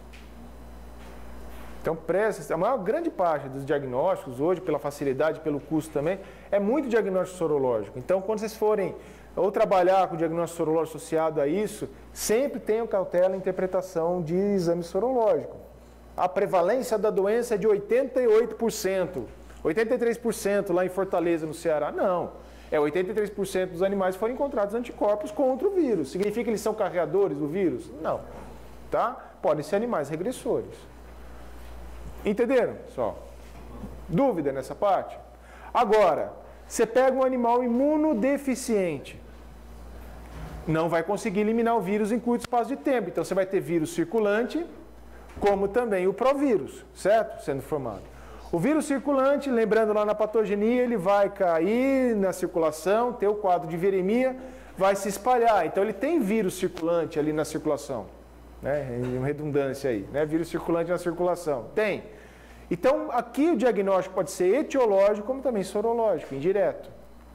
Então, presta, a maior grande parte dos diagnósticos hoje, pela facilidade, pelo custo também, é muito diagnóstico sorológico. Então, quando vocês forem ou trabalhar com diagnóstico sorológico associado a isso, sempre tenham cautela em interpretação de exame sorológico. A prevalência da doença é de oitenta e oito por cento. oitenta e três por cento lá em Fortaleza, no Ceará. Não. É oitenta e três por cento dos animais foram encontrados anticorpos contra o vírus. Significa que eles são carreadores do vírus? Não. Tá? Podem ser animais regressores. Entenderam? Só. Dúvida nessa parte? Agora, você pega um animal imunodeficiente. Não vai conseguir eliminar o vírus em curto espaço de tempo. Então, você vai ter vírus circulante, como também o provírus, certo? Sendo formado. O vírus circulante, lembrando lá na patogenia, ele vai cair na circulação, ter o quadro de viremia, vai se espalhar. Então, ele tem vírus circulante ali na circulação. Né? Uma redundância aí, né? Vírus circulante na circulação. Tem. Então, aqui o diagnóstico pode ser etiológico, como também sorológico, indireto.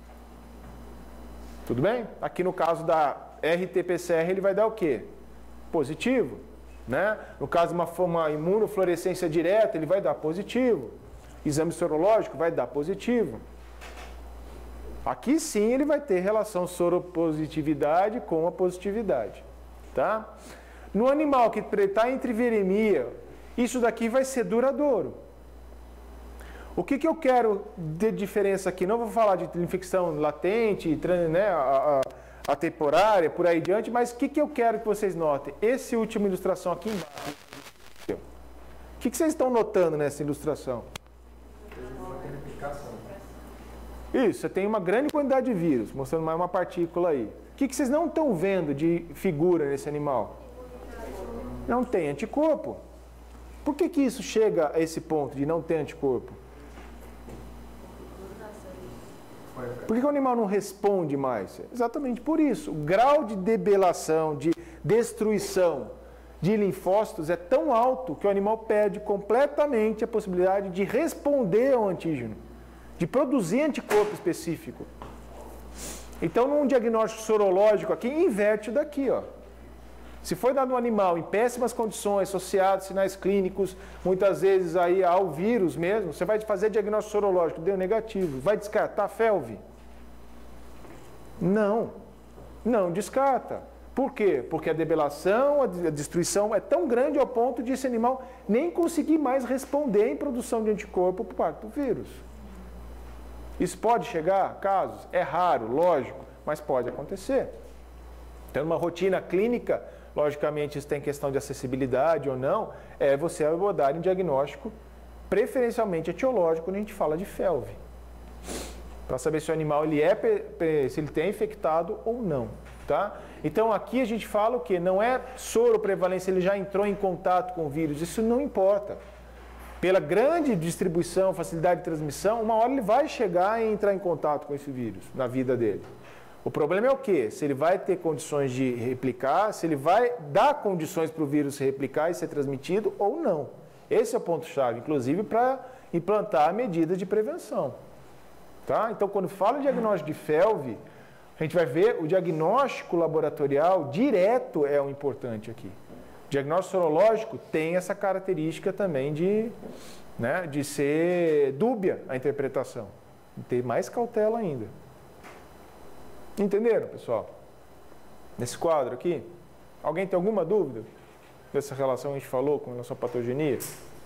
Tudo bem? Aqui no caso da R T P C R, ele vai dar o quê? Positivo. Né? No caso de uma, uma imunofluorescência direta, ele vai dar positivo. Exame sorológico vai dar positivo. Aqui sim ele vai ter relação soropositividade com a positividade. Tá? No animal que está entre viremia, isso daqui vai ser duradouro. O que, que eu quero de diferença aqui? Não vou falar de infecção latente, né, a, a, a temporária, por aí diante, mas o que, que eu quero que vocês notem? Essa última ilustração aqui embaixo. O que, que vocês estão notando nessa ilustração? Isso, você tem uma grande quantidade de vírus, mostrando mais uma partícula aí. O que, que vocês não estão vendo de figura nesse animal? não tem anticorpo. Por que que isso chega a esse ponto de não ter anticorpo? Por que que o animal não responde mais? Exatamente por isso. O grau de debelação, de destruição de linfócitos é tão alto que o animal perde completamente a possibilidade de responder ao antígeno, de produzir anticorpo específico. Então, num diagnóstico sorológico aqui, inverte daqui, ó. Se foi dado um animal em péssimas condições, associado a sinais clínicos, muitas vezes aí ao vírus mesmo, você vai fazer diagnóstico sorológico, deu negativo, vai descartar a felve? Não, não descarta. Por quê? Porque a debelação, a destruição é tão grande ao ponto de esse animal nem conseguir mais responder em produção de anticorpo por parte do vírus. Isso pode chegar a casos? É raro, lógico, mas pode acontecer. Então, numa rotina clínica, logicamente isso tem questão de acessibilidade ou não, é você abordar em diagnóstico preferencialmente etiológico quando a gente fala de felve. Para saber se o animal ele é, se ele tem infectado ou não. Tá? Então aqui a gente fala o que? Não é soro prevalência, ele já entrou em contato com o vírus, isso não importa. Pela grande distribuição, facilidade de transmissão, uma hora ele vai chegar e entrar em contato com esse vírus na vida dele. O problema é o quê? Se ele vai ter condições de replicar, se ele vai dar condições para o vírus se replicar e ser transmitido ou não. Esse é o ponto-chave, inclusive para implantar medidas de prevenção. Tá? Então quando fala em diagnóstico de felve, a gente vai ver o diagnóstico laboratorial direto é o importante aqui. O diagnóstico sorológico tem essa característica também de, né, de ser dúbia a interpretação. Ter mais cautela ainda. Entenderam, pessoal? Nesse quadro aqui, alguém tem alguma dúvida dessa relação que a gente falou com relação à patogenia?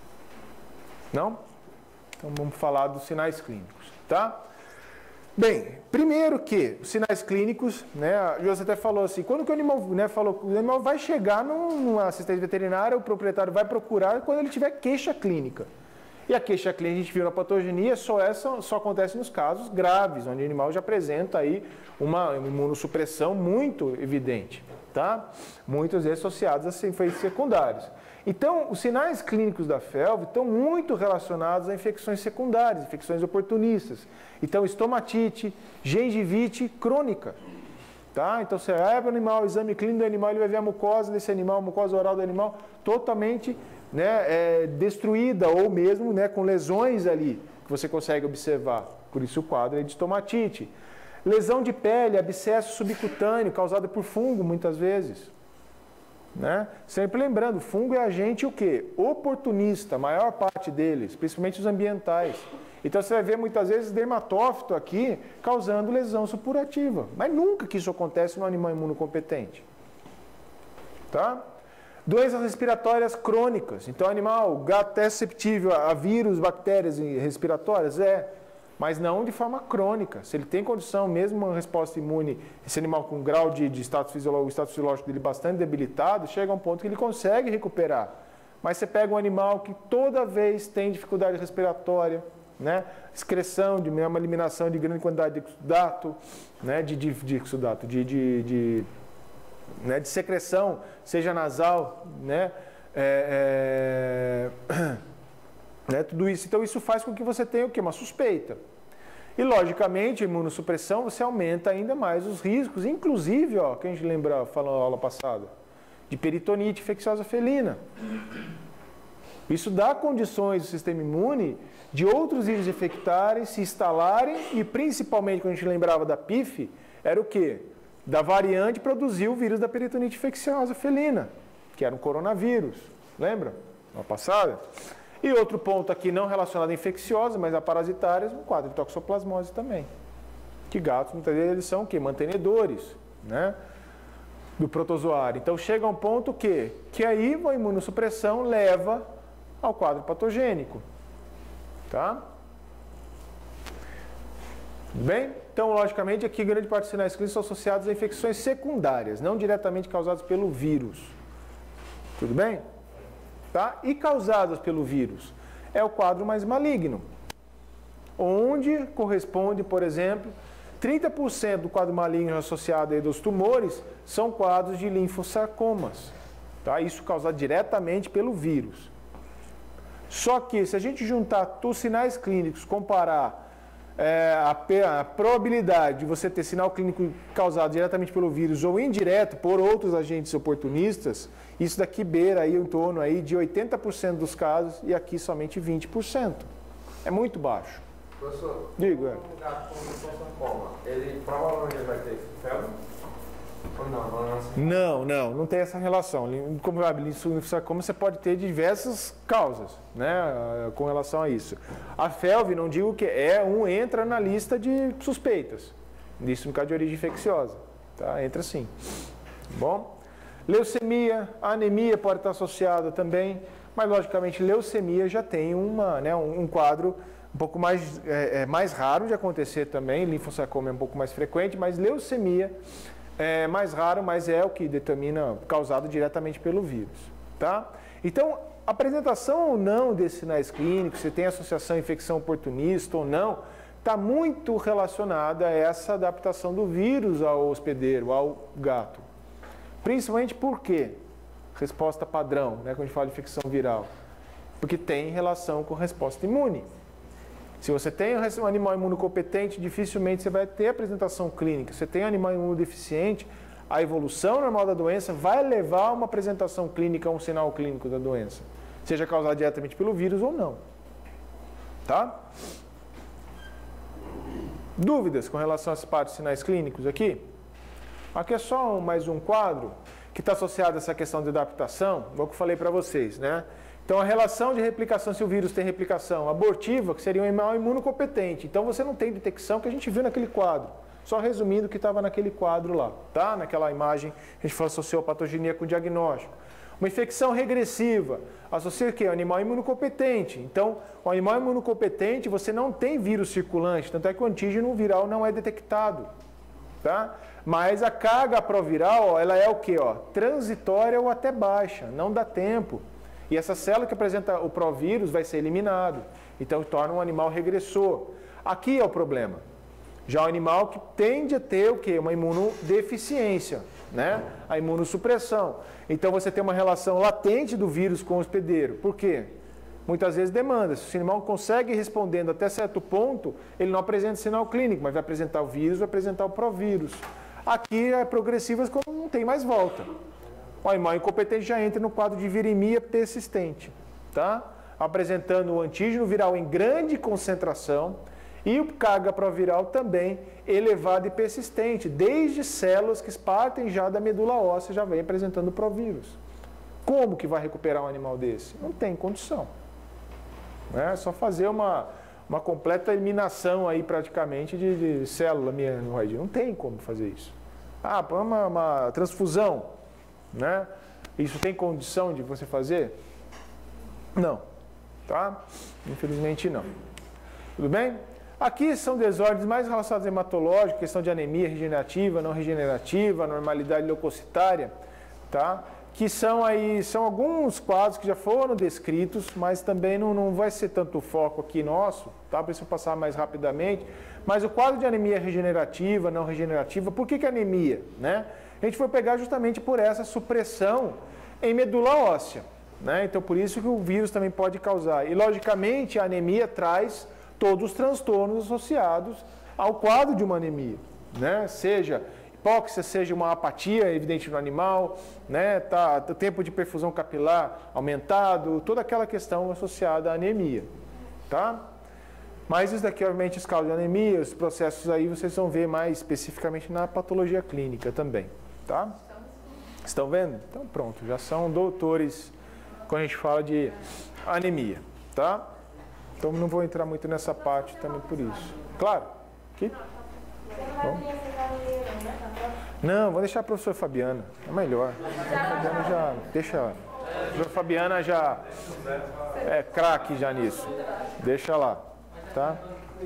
Não? Então vamos falar dos sinais clínicos, tá? Bem, primeiro que os sinais clínicos, né, a José até falou assim, quando que o animal, né, falou, o animal vai chegar num, numa assistência veterinária, o proprietário vai procurar quando ele tiver queixa clínica. E a queixa clínica, a gente viu na patogenia, só, essa, só acontece nos casos graves, onde o animal já apresenta aí uma imunossupressão muito evidente, tá? Muitas vezes associadas a efeitos secundários. Então, os sinais clínicos da felve estão muito relacionados a infecções secundárias, infecções oportunistas. Então, estomatite, gengivite crônica. Tá? Então, você leva o animal, o exame clínico do animal, ele vai ver a mucosa desse animal, a mucosa oral do animal, totalmente, né, é, destruída ou mesmo, né, com lesões ali, que você consegue observar. Por isso o quadro é de estomatite. Lesão de pele, abscesso subcutâneo, causada por fungo, muitas vezes. Né? Sempre lembrando, fungo é agente o quê? Oportunista, a maior parte deles, principalmente os ambientais. Então você vai ver muitas vezes dermatófito aqui causando lesão supurativa, mas nunca que isso acontece no animal imunocompetente. Tá? Doenças respiratórias crônicas. Então o animal, o gato é susceptível a vírus, bactérias respiratórias? É. Mas não de forma crônica. Se ele tem condição, mesmo uma resposta imune, esse animal com um grau de, de status fisiológico, o status fisiológico dele bastante debilitado, chega a um ponto que ele consegue recuperar. Mas você pega um animal que toda vez tem dificuldade respiratória, né? Excreção, de uma eliminação de grande quantidade de exudato, né? de, de, de, exudato, de, de, de, né? de secreção, seja nasal, né? É, é... Né, tudo isso. Então isso faz com que você tenha o quê? Uma suspeita. E logicamente, a imunossupressão, você aumenta ainda mais os riscos, inclusive, ó, que a gente lembra, falou na aula passada, de peritonite infecciosa felina. Isso dá condições do sistema imune de outros vírus infectarem, se instalarem e principalmente, quando a gente lembrava da P I F, era o quê? Da variante produziu o vírus da peritonite infecciosa felina, que era um coronavírus. Lembra? Na aula passada? E outro ponto aqui, não relacionado a infecciosas, mas a parasitárias, um quadro de toxoplasmose também. Que gatos, muitas vezes, eles são o quê? Mantenedores, né? Do protozoário. Então, chega a um ponto que, que aí a imunossupressão leva ao quadro patogênico. Tá? Tudo bem? Então, logicamente, aqui grande parte dos sinais clínicos são associados a infecções secundárias, não diretamente causadas pelo vírus. Tudo bem? Tá? E causadas pelo vírus, é o quadro mais maligno, onde corresponde, por exemplo, trinta por cento do quadro maligno associado aí dos tumores são quadros de linfossarcomas. Tá? Isso causado diretamente pelo vírus. Só que se a gente juntar os sinais clínicos, comparar é, a, a probabilidade de você ter sinal clínico causado diretamente pelo vírus ou indireto por outros agentes oportunistas, isso daqui beira aí em torno aí de oitenta por cento dos casos e aqui somente vinte por cento. É muito baixo. Professor, Digo, é. um gato com linfosarcoma, ele provavelmente vai ter febre? Ou não? Não, não, assim. não, não, não tem essa relação. Como linfosarcoma você pode ter diversas causas, né, com relação a isso. A felve, não digo que é um, entra na lista de suspeitas. Isso no caso de origem infecciosa, tá? Entra sim. Bom, leucemia, anemia pode estar associada também, mas logicamente leucemia já tem uma, né, um, um quadro um pouco mais, é, é, mais raro de acontecer também, linfosarcoma é um pouco mais frequente, mas leucemia é mais raro, mas é o que determina, causado diretamente pelo vírus, tá? Então, a apresentação ou não desses sinais clínicos, se tem associação infecção oportunista ou não, está muito relacionada a essa adaptação do vírus ao hospedeiro, ao gato. Principalmente por quê? Resposta padrão, né, quando a gente fala de infecção viral. Porque tem relação com resposta imune. Se você tem um animal imunocompetente, dificilmente você vai ter apresentação clínica. Se você tem um animal imunodeficiente, a evolução normal da doença vai levar a uma apresentação clínica, um sinal clínico da doença. Seja causado diretamente pelo vírus ou não. Tá? Dúvidas com relação a essa parte de sinais clínicos aqui? Aqui é só um, mais um quadro que está associado a essa questão de adaptação, o que eu falei para vocês, né? Então, a relação de replicação, se o vírus tem replicação abortiva, que seria um animal imunocompetente. Então, você não tem detecção que a gente viu naquele quadro. Só resumindo o que estava naquele quadro lá, tá? Naquela imagem, a gente associou a patogenia com o diagnóstico. Uma infecção regressiva, associa o quê? O animal imunocompetente. Então, o animal imunocompetente, você não tem vírus circulante, tanto é que o antígeno viral não é detectado, tá? Mas a carga proviral, ó, ela é o quê? Ó? Transitória ou até baixa, não dá tempo. E essa célula que apresenta o provírus vai ser eliminado. Então, torna um animal regressor. Aqui é o problema. Já o animal que tende a ter o quê? Uma imunodeficiência, né? A imunossupressão. Então, você tem uma relação latente do vírus com o hospedeiro. Por quê? Muitas vezes demanda. Se o animal consegue respondendo até certo ponto, ele não apresenta sinal clínico, mas vai apresentar o vírus, vai apresentar o provírus. Aqui é progressivas quando não tem mais volta. O animal incompetente já entra no quadro de viremia persistente, tá? Apresentando o antígeno viral em grande concentração e o carga proviral também elevado e persistente, desde células que partem já da medula óssea, já vem apresentando o provírus. Como que vai recuperar um animal desse? Não tem condição. É só fazer uma, uma completa eliminação aí praticamente de, de célula amiloide. Não tem como fazer isso. Ah, uma, uma transfusão. Né? Isso tem condição de você fazer? Não, tá? Infelizmente não. Tudo bem? Aqui são desordens mais relacionadas a hematológicos, questão de anemia regenerativa, não regenerativa, normalidade leucocitária, tá? Que são aí, são alguns quadros que já foram descritos, mas também não, não vai ser tanto o foco aqui nosso, tá? Por isso eu vou passar mais rapidamente. Mas o quadro de anemia regenerativa, não regenerativa, por que que anemia, né? A gente foi pegar justamente por essa supressão em medula óssea, né? Então, por isso que o vírus também pode causar. E, logicamente, a anemia traz todos os transtornos associados ao quadro de uma anemia, né? Seja hipóxia, seja uma apatia evidente no animal, né? Tá, o tempo de perfusão capilar aumentado, toda aquela questão associada à anemia, tá? Mas isso daqui, obviamente, escala de anemia, os processos aí vocês vão ver mais especificamente na patologia clínica também. Tá? Estão vendo? Então pronto, já são doutores quando a gente fala de anemia, tá? Então não vou entrar muito nessa parte também por isso. Claro? Aqui? Bom. Não, vou deixar a professora Fabiana, é melhor. A Fabiana já, deixa, a professora Fabiana já é craque já nisso, deixa lá, tá?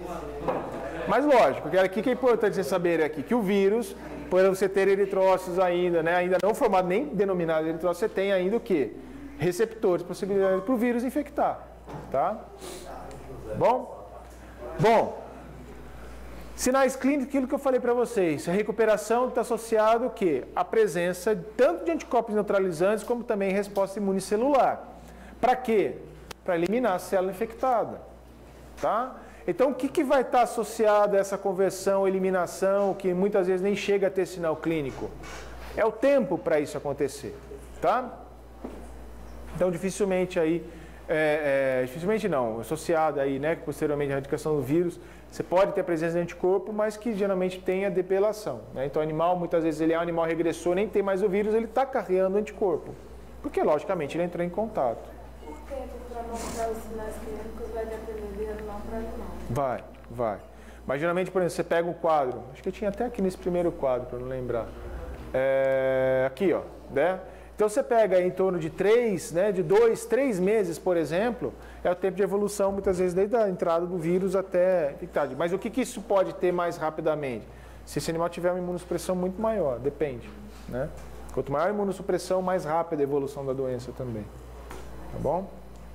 Mas lógico, o que é importante vocês saberem aqui, que o vírus, por você ter eritrócitos ainda, né, ainda não formado, nem denominado eritrócito, você tem ainda o quê? Receptores, possibilidade para o vírus infectar, tá? Bom? Bom, Sinais clínicos, aquilo que eu falei para vocês, a recuperação está associada ao quê? A presença tanto de anticorpos neutralizantes como também resposta imunicelular. Para quê? Para eliminar a célula infectada. Tá? Então, o que, que vai estar associado a essa conversão, eliminação, que muitas vezes nem chega a ter sinal clínico? É o tempo para isso acontecer. Tá? Então, dificilmente aí, é, é, dificilmente não, associado aí, né, posteriormente à erradicação do vírus, você pode ter a presença de anticorpo, mas que geralmente tem a depelação. Né? Então, o animal, muitas vezes, ele é um animal regressor, nem tem mais o vírus, ele está carregando anticorpo. Porque, logicamente, ele entrou em contato. O tempo para mostrar os sinais clínicos vai depender de animal para animal. Vai, vai. Mas, geralmente, por exemplo, você pega um quadro, acho que eu tinha até aqui nesse primeiro quadro, para não lembrar. É, aqui, ó, né? Então, você pega em torno de três, né, de dois, três meses, por exemplo, é o tempo de evolução, muitas vezes, desde a entrada do vírus até a infectade. Mas o que, que isso pode ter mais rapidamente? Se esse animal tiver uma imunossupressão muito maior, depende. Né? Quanto maior a imunossupressão, mais rápida a evolução da doença também. Tá bom?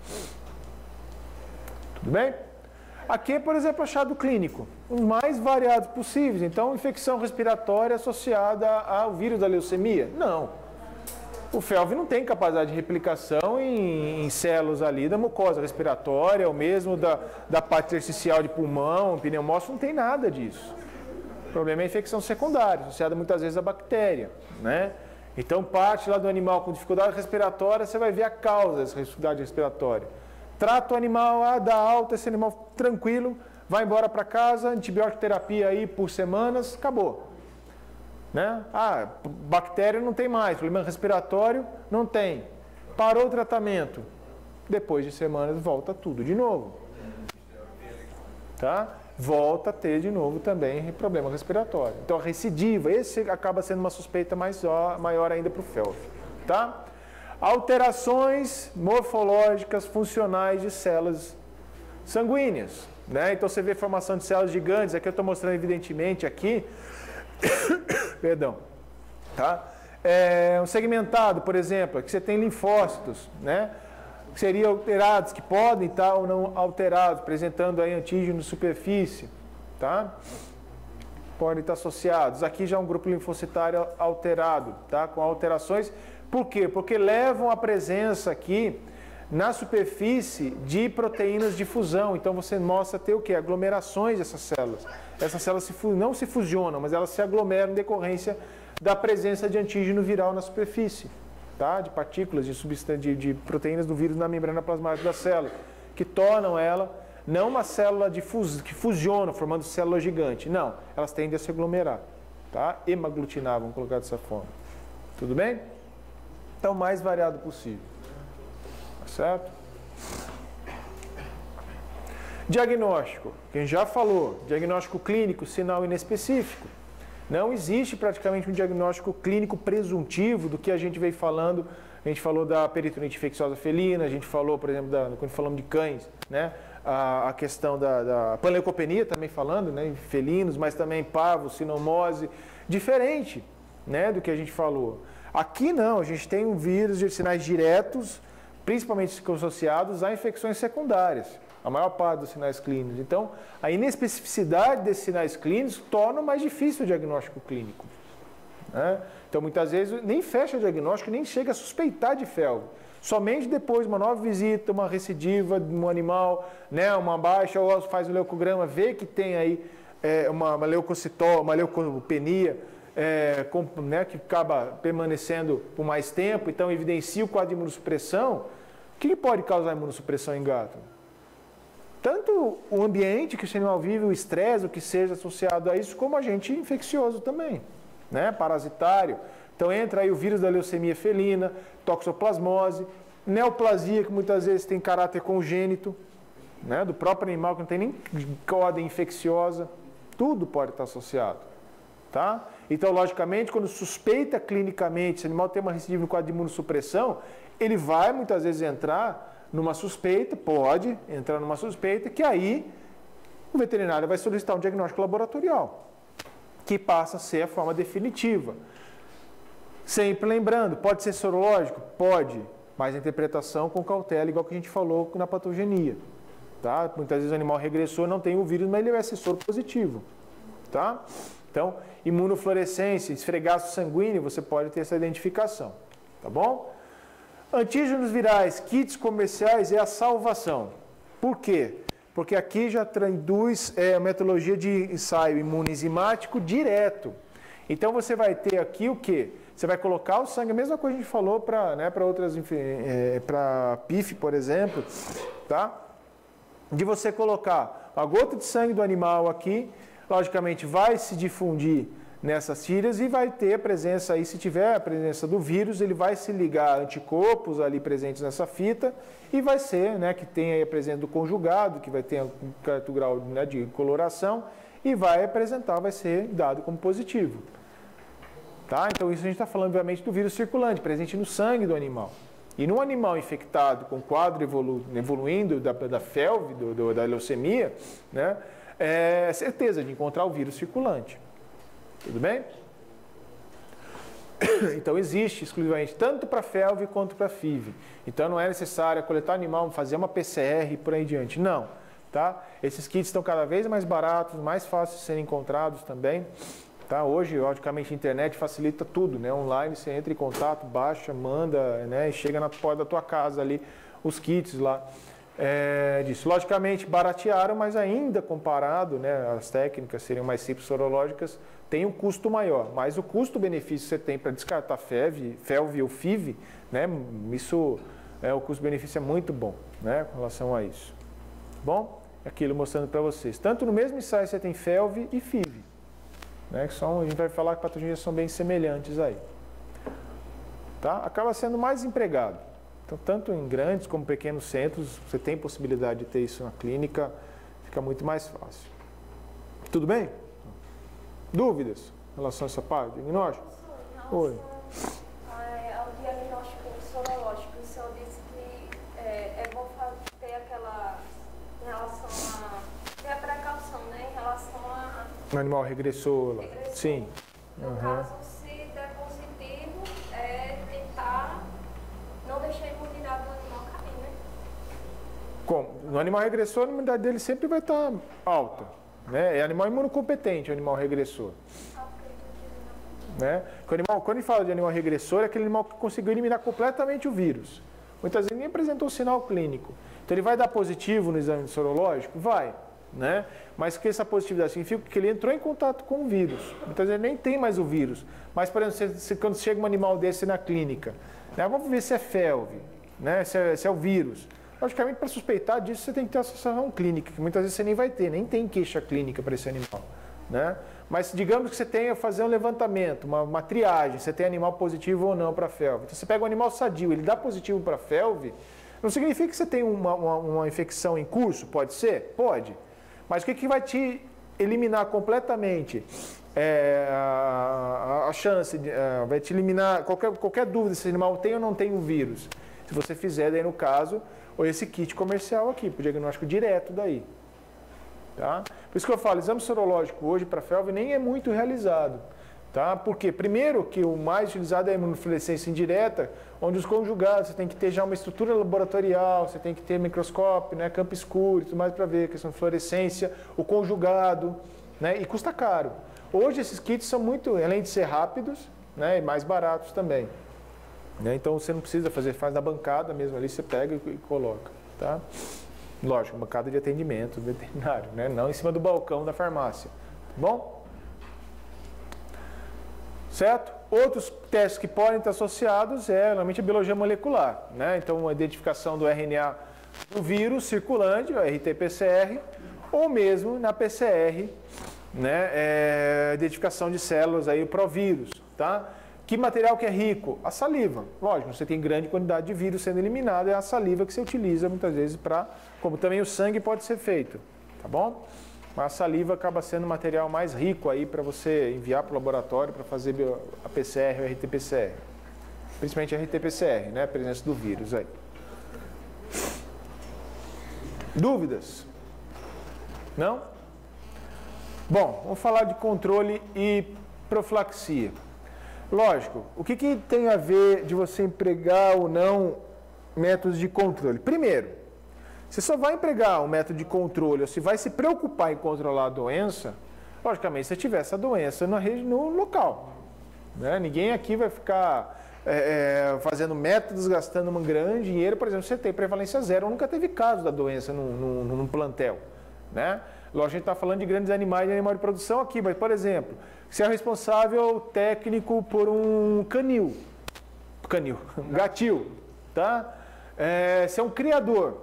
Tudo bem? Aqui, por exemplo, achado clínico, os mais variados possíveis. Então, infecção respiratória associada ao vírus da leucemia? Não. O F E L V não tem capacidade de replicação em, em células ali da mucosa respiratória, ou mesmo da, da parte intersticial de pulmão, pneumócito, não tem nada disso. O problema é a infecção secundária, associada muitas vezes à bactéria. Né? Então, parte lá do animal com dificuldade respiratória, você vai ver a causa dessa dificuldade respiratória. Trata o animal, ah, dá alta, esse animal tranquilo, vai embora para casa, antibiótico terapia aí por semanas, acabou. Né? Ah, bactéria não tem mais, problema respiratório não tem. Parou o tratamento. Depois de semanas volta tudo de novo. Tá? Volta a ter de novo também problema respiratório. Então a recidiva, esse acaba sendo uma suspeita mais, maior ainda para o F E L V. Tá? Alterações morfológicas funcionais de células sanguíneas. Né? Então você vê formação de células gigantes, aqui eu estou mostrando evidentemente aqui. Perdão, tá? É, um segmentado, por exemplo, que você tem linfócitos, né? Que seriam alterados, que podem estar ou não alterados, apresentando aí antígeno de superfície, tá? Podem estar associados. Aqui já é um grupo linfocitário alterado, tá? Com alterações. Por quê? Porque levam a presença aqui na superfície de proteínas de fusão. Então você mostra ter o quê? Aglomerações dessas células. Essas células se, não se fusionam, mas elas se aglomeram em decorrência da presença de antígeno viral na superfície, tá? De partículas de, substan... de, de proteínas do vírus na membrana plasmática da célula, que tornam ela não uma célula de fus... que fusiona, formando célula gigante. Não, elas tendem a se aglomerar, tá? Hemaglutinar, vamos colocar dessa forma. Tudo bem? Então, o mais variado possível. Tá certo? Diagnóstico, quem já falou, diagnóstico clínico, sinal inespecífico. Não existe praticamente um diagnóstico clínico presuntivo do que a gente veio falando. A gente falou da peritonite infecciosa felina, a gente falou, por exemplo, da, quando falamos de cães, né? a, a questão da, da panleucopenia também falando, né? Em felinos, mas também parvo, sinomose, diferente, né? Do que a gente falou. Aqui não, a gente tem um vírus de sinais diretos, principalmente associados a infecções secundárias, a maior parte dos sinais clínicos. Então, a inespecificidade desses sinais clínicos torna mais difícil o diagnóstico clínico. Né? Então, muitas vezes, nem fecha o diagnóstico, nem chega a suspeitar de F E L V. Somente depois de uma nova visita, uma recidiva de um animal, né, uma baixa, ou faz o leucograma, vê que tem aí é, uma, uma leucocitose, uma leucopenia, É, com, né, que acaba permanecendo por mais tempo, então evidencia o quadro de imunossupressão. O que pode causar imunossupressão em gato? Tanto o ambiente que o animal vive, o estresse, o que seja associado a isso, como agente infeccioso também, né, parasitário. Então entra aí o vírus da leucemia felina, toxoplasmose, neoplasia, que muitas vezes tem caráter congênito, né, do próprio animal, que não tem nem ordem infecciosa, tudo pode estar associado. Tá? Então, logicamente, quando suspeita clinicamente, se o animal tem uma recidiva no quadro de imunossupressão, ele vai muitas vezes entrar numa suspeita, pode entrar numa suspeita, que aí o veterinário vai solicitar um diagnóstico laboratorial, que passa a ser a forma definitiva. Sempre lembrando, pode ser sorológico? Pode, mas a interpretação com cautela, igual que a gente falou na patogenia. Tá? Muitas vezes o animal regressor não tem o vírus, mas ele vai ser soro positivo. tá? Então, imunofluorescência, esfregaço sanguíneo, você pode ter essa identificação, tá bom? Antígenos virais, kits comerciais é a salvação. Por quê? Porque aqui já induz é, a metodologia de ensaio imunoenzimático direto. Então, você vai ter aqui o quê? Você vai colocar o sangue, a mesma coisa que a gente falou para né, para outras, é, para P I F, por exemplo, tá? De você colocar a gota de sangue do animal aqui, logicamente vai se difundir nessas tiras e vai ter a presença aí, se tiver a presença do vírus, ele vai se ligar a anticorpos ali presentes nessa fita e vai ser, né, que tem aí a presença do conjugado, que vai ter um certo grau, né, de coloração e vai apresentar, vai ser dado como positivo. Tá? Então isso a gente está falando, obviamente, do vírus circulante, presente no sangue do animal. E num animal infectado com quadro evolu evoluindo da, da F E L V, do, do, da leucemia, né, é certeza de encontrar o vírus circulante. Tudo bem? Então existe exclusivamente tanto para F E L V quanto para F I V. Então não é necessário coletar animal, fazer uma P C R e por aí diante. Não. Tá? Esses kits estão cada vez mais baratos, mais fáceis de serem encontrados também. Tá? Hoje, logicamente, a internet facilita tudo, né? Online você entra em contato, baixa, manda, né? E chega na porta da tua casa ali os kits lá. É, disso. Logicamente, baratearam, mas ainda comparado, né, as técnicas seriam mais simples sorológicas, tem um custo maior. Mas o custo-benefício que você tem para descartar F E V, F E L V ou F I V, né, isso, é, o custo-benefício é muito bom, né, com relação a isso. Bom, aquilo mostrando para vocês. Tanto no mesmo ensaio você tem F E L V e F I V. Né, que são, a gente vai falar que patologias são bem semelhantes aí. Tá? Acaba sendo mais empregado. Então, tanto em grandes como pequenos centros, você tem possibilidade de ter isso na clínica, fica muito mais fácil. Tudo bem? Dúvidas em relação a essa parte? Diagnóstico? Oi. Ao diagnóstico sorológico, o senhor disse que é, é bom ter aquela, em relação a, ter a precaução, né, em relação a... No animal regressor, regressor. Sim. No uhum. caso, se der positivo, é tentar não deixar a imunidade do animal cair, né? Como? No animal regressor, a imunidade dele sempre vai estar alta. Né? É animal imunocompetente, o animal regressor. Né? O animal, quando a gente fala de animal regressor, é aquele animal que conseguiu eliminar completamente o vírus. Muitas vezes nem apresentou sinal clínico. Então ele vai dar positivo no exame sorológico? Vai. Né? Mas que essa positividade significa que ele entrou em contato com o vírus. Muitas vezes nem tem mais o vírus. Mas, por exemplo, se, se, quando chega um animal desse na clínica, né? Vamos ver se é F E L V, né? se, é, se é o vírus. Logicamente, para suspeitar disso, você tem que ter associação clínica, que muitas vezes você nem vai ter, nem tem queixa clínica para esse animal. Né? Mas digamos que você tenha que fazer um levantamento, uma, uma triagem, você tem animal positivo ou não para F E L V. Então você pega um animal sadio, ele dá positivo para F E L V, não significa que você tem uma, uma, uma infecção em curso, pode ser? Pode. Mas o que, que vai te eliminar completamente é, a, a chance, de, a, vai te eliminar qualquer, qualquer dúvida se esse animal tem ou não tem o vírus. Se você fizer, daí no caso, ou esse kit comercial aqui, para o diagnóstico direto daí. Tá? Por isso que eu falo, exame sorológico hoje para F E L V nem é muito realizado. Tá? Porque, primeiro, que o mais utilizado é a imunofluorescência indireta, onde os conjugados, você tem que ter já uma estrutura laboratorial, você tem que ter microscópio, né, campo escuro e tudo mais para ver a questão de fluorescência, o conjugado, né, e custa caro. Hoje esses kits são muito, além de ser rápidos, né, e mais baratos também. Né, então você não precisa fazer, faz na bancada mesmo ali, você pega e, e coloca. Tá? Lógico, bancada de atendimento veterinário, né, não em cima do balcão da farmácia. Tá bom? Certo? Outros testes que podem estar associados é, normalmente, a biologia molecular. Né? Então, a identificação do R N A do vírus circulante, o R T P C R, ou mesmo na P C R, né? É, identificação de células, aí, o provírus. Tá? Que material que é rico? A saliva. Lógico, você tem grande quantidade de vírus sendo eliminado, é a saliva que você utiliza muitas vezes para, como também o sangue pode ser feito. Tá bom? Mas a saliva acaba sendo o material mais rico aí para você enviar para o laboratório para fazer a P C R ou R T P C R. Principalmente a R T P C R, né? A presença do vírus aí. Dúvidas? Não? Bom, vamos falar de controle e profilaxia. Lógico, o que, que tem a ver de você empregar ou não métodos de controle? Primeiro, você só vai empregar um método de controle, ou se vai se preocupar em controlar a doença, Logicamente, se tiver essa doença na rede, no local. Né? Ninguém aqui vai ficar é, é, fazendo métodos, gastando um grande dinheiro. Por exemplo, você tem prevalência zero, nunca teve caso da doença num, num, num plantel. Né? Lógico, a gente está falando de grandes animais e animal de produção aqui, mas, por exemplo, você é responsável técnico por um canil, canil, um gatil, tá? É, você é um criador.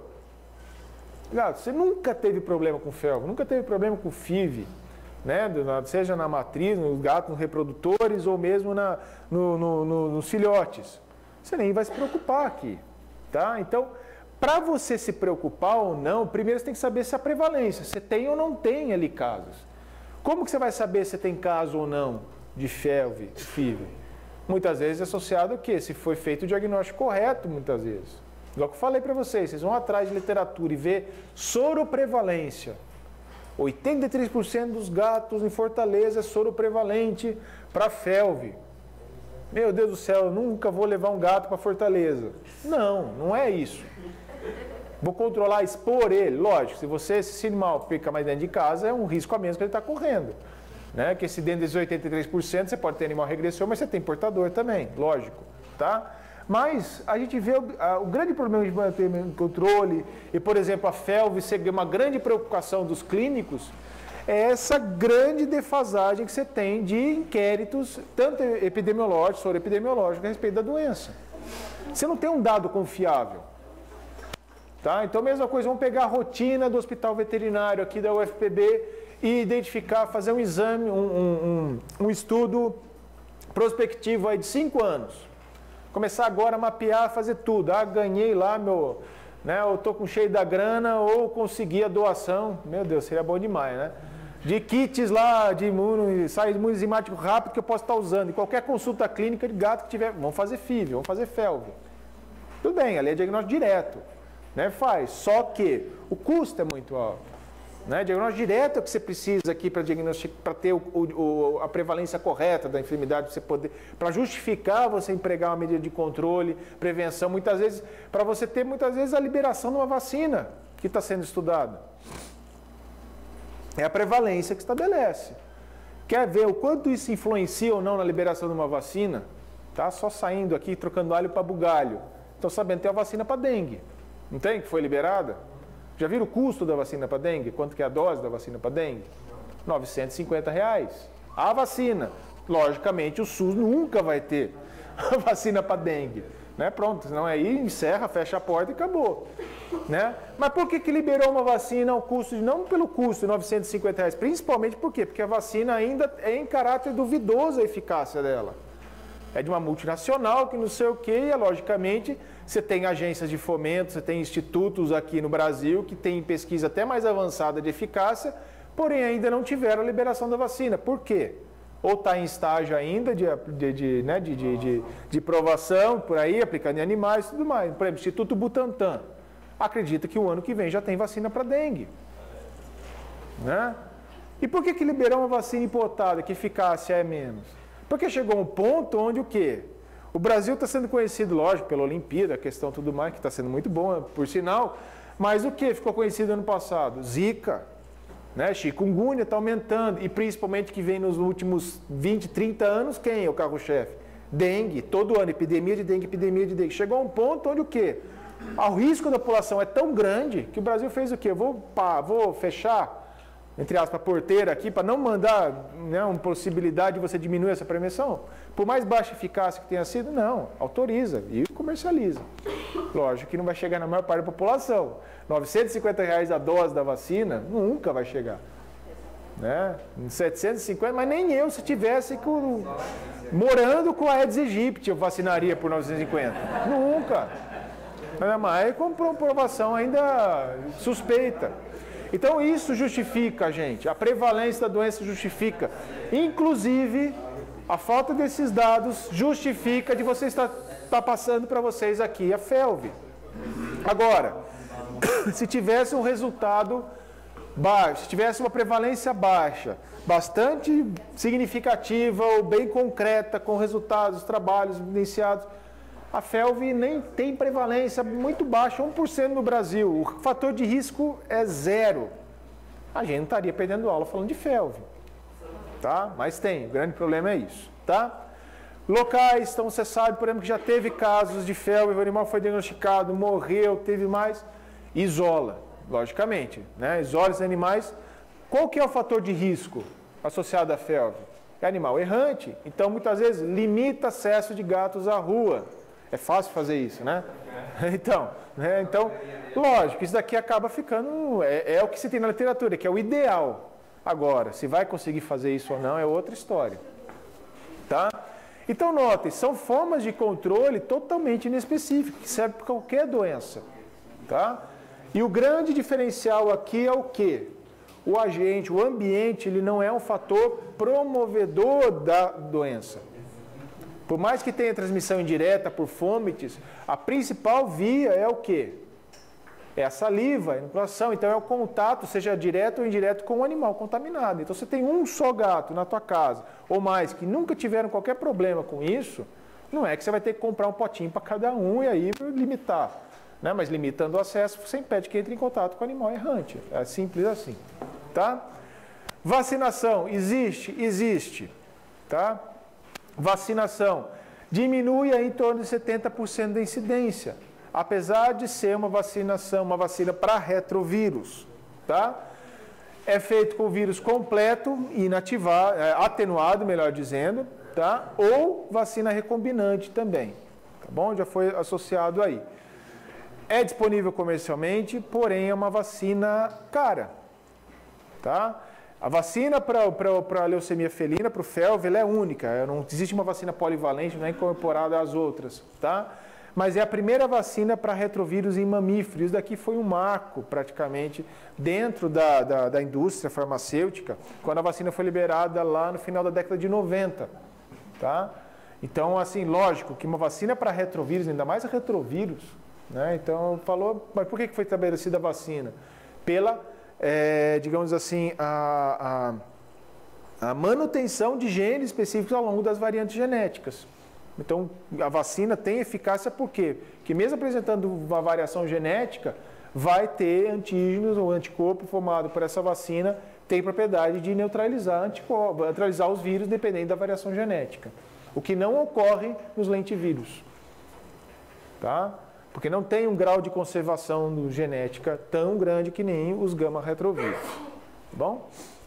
Você nunca teve problema com felvo, nunca teve problema com F I V, né? Seja na matriz, nos gatos, nos reprodutores ou mesmo na, no, no, no, nos filhotes. Você nem vai se preocupar aqui. Tá? Então, para você se preocupar ou não, primeiro você tem que saber se a prevalência, você tem ou não tem ali casos. Como que você vai saber se tem caso ou não de felve, F I V? Muitas vezes é associado ao quê? Se foi feito o diagnóstico correto, muitas vezes. Igual que eu falei para vocês, vocês vão atrás de literatura e ver soroprevalência. oitenta e três por cento dos gatos em Fortaleza é soroprevalente para felve. Meu Deus do céu, eu nunca vou levar um gato para Fortaleza. Não, não é isso. Vou controlar, expor ele. Lógico, se você, se esse animal fica mais dentro de casa, é um risco a menos que ele está correndo. Né? Que se dentro desses oitenta e três por cento, você pode ter animal regressor, mas você tem portador também, lógico. Tá? Mas a gente vê o, a, o grande problema de manter o controle, e por exemplo a felve ser uma grande preocupação dos clínicos, é essa grande defasagem que você tem de inquéritos, tanto epidemiológicos, soroepidemiológicos, a respeito da doença. Você não tem um dado confiável. Tá? Então, mesma coisa, vamos pegar a rotina do hospital veterinário aqui da U F P B e identificar, fazer um exame, um, um, um, um estudo prospectivo aí de cinco anos. Começar agora a mapear, fazer tudo. Ah, ganhei lá meu, né, eu tô com cheio da grana ou consegui a doação. Meu Deus, seria bom demais, né? De kits lá, de imuno, sai imunoenzimático rápido que eu posso estar usando. Em qualquer consulta clínica de gato que tiver, vamos fazer F I V, vamos fazer felve. Tudo bem, ali é diagnóstico direto, né? Faz, só que o custo é muito alto. Né? Diagnóstico direto é o que você precisa aqui para diagnosticar, para ter o, o, a prevalência correta da enfermidade, para você poder, para justificar você empregar uma medida de controle, prevenção, muitas vezes, para você ter muitas vezes a liberação de uma vacina que está sendo estudada. É a prevalência que estabelece. Quer ver o quanto isso influencia ou não na liberação de uma vacina? Tá só saindo aqui, trocando alho para bugalho. Estão sabendo que tem a vacina para dengue. Não tem? Que foi liberada? Já viram o custo da vacina para dengue? Quanto que é a dose da vacina para dengue? novecentos e cinquenta reais. A vacina. Logicamente, o SUS nunca vai ter a vacina para dengue. Né? Pronto, senão aí encerra, fecha a porta e acabou. Né? Mas por que que liberou uma vacina ao custo, de, não pelo custo de novecentos e cinquenta reais? Principalmente por quê? Porque a vacina ainda é em caráter duvidoso a eficácia dela. É de uma multinacional que não sei o quê, e logicamente você tem agências de fomento, você tem institutos aqui no Brasil que têm pesquisa até mais avançada de eficácia, porém ainda não tiveram a liberação da vacina. Por quê? Ou está em estágio ainda de, de, de, né, de, de, de, de provação, por aí, aplicando em animais e tudo mais. Por exemplo, o Instituto Butantan acredita que o ano que vem já tem vacina para dengue. Né? E por que que liberou uma vacina importada que eficácia é menos? Porque chegou um ponto onde o quê? O Brasil está sendo conhecido, lógico, pela Olimpíada, a questão tudo mais, que está sendo muito bom, por sinal, mas o que ficou conhecido ano passado? Zika, né? Chikungunya está aumentando, e principalmente que vem nos últimos vinte, trinta anos, quem é o carro-chefe? Dengue, todo ano, epidemia de dengue, epidemia de dengue. Chegou a um ponto onde o quê? O risco da população é tão grande que o Brasil fez o quê? Vou, pá, vou fechar, entre aspas, a porteira aqui, para não mandar, né, uma possibilidade de você diminuir essa prevenção. Por mais baixa eficácia que tenha sido, não, autoriza e comercializa. Lógico que não vai chegar na maior parte da população. novecentos e cinquenta reais a dose da vacina, nunca vai chegar. Né? setecentos e cinquenta, mas nem eu, se tivesse com, morando com a Aedes aegypti, eu vacinaria por novecentos e cinquenta. Nunca. Mas com comprovação ainda suspeita. Então isso justifica, gente, a prevalência da doença justifica. Inclusive, a falta desses dados justifica de você estar, estar passando para vocês aqui a felve. Agora, se tivesse um resultado baixo, se tivesse uma prevalência baixa, bastante significativa ou bem concreta, com resultados, trabalhos iniciados, a felve nem tem prevalência muito baixa, um por cento no Brasil. O fator de risco é zero. A gente não estaria perdendo aula falando de felve. tá? Mas tem, o grande problema é isso, tá? Locais, então você sabe, por exemplo, que já teve casos de felve, o animal foi diagnosticado, morreu, teve mais, isola, logicamente, né? Isola esses animais. Qual que é o fator de risco associado à felve? É animal errante, então muitas vezes limita acesso de gatos à rua. É fácil fazer isso, né? Então, né? Então, lógico, isso daqui acaba ficando, é, é o que se tem na literatura, que é o ideal. Agora, se vai conseguir fazer isso ou não é outra história, tá? Então, notem, são formas de controle totalmente inespecíficas, que servem para qualquer doença, tá? E o grande diferencial aqui é o quê? O agente, o ambiente, ele não é um fator promovedor da doença. Por mais que tenha transmissão indireta por fomites, a principal via é o quê? É a saliva, a inoculação. Então é o contato, seja direto ou indireto, com o animal contaminado. Então você tem um só gato na tua casa, ou mais, que nunca tiveram qualquer problema com isso, não é que você vai ter que comprar um potinho para cada um e aí limitar. Né? Mas limitando o acesso, você impede que entre em contato com o animal errante. É simples assim. Tá? Vacinação, existe? Existe. Tá? Vacinação diminui em torno de setenta por cento da incidência, apesar de ser uma vacinação, uma vacina para retrovírus, tá? É feito com o vírus completo, inativado, atenuado, melhor dizendo, tá? Ou vacina recombinante também, tá bom? Já foi associado aí. É disponível comercialmente, porém é uma vacina cara, tá? A vacina para a leucemia felina, para o felve, ela é única. Não existe uma vacina polivalente, não é incorporada às outras, tá? Mas é a primeira vacina para retrovírus em mamíferos. Isso daqui foi um marco, praticamente, dentro da, da, da indústria farmacêutica, quando a vacina foi liberada lá no final da década de noventa, tá? Então, assim, lógico que uma vacina para retrovírus, ainda mais retrovírus, né? Então, falou, mas por que foi estabelecida a vacina? Pela... É, digamos assim, a, a, a manutenção de genes específicos ao longo das variantes genéticas. Então, a vacina tem eficácia por quê? Porque mesmo apresentando uma variação genética, vai ter antígenos ou anticorpo formado por essa vacina, tem propriedade de neutralizar, anticorpo, neutralizar os vírus dependendo da variação genética. O que não ocorre nos lentivírus. Tá? Porque não tem um grau de conservação genética tão grande que nem os gama-retrovírus. Bom?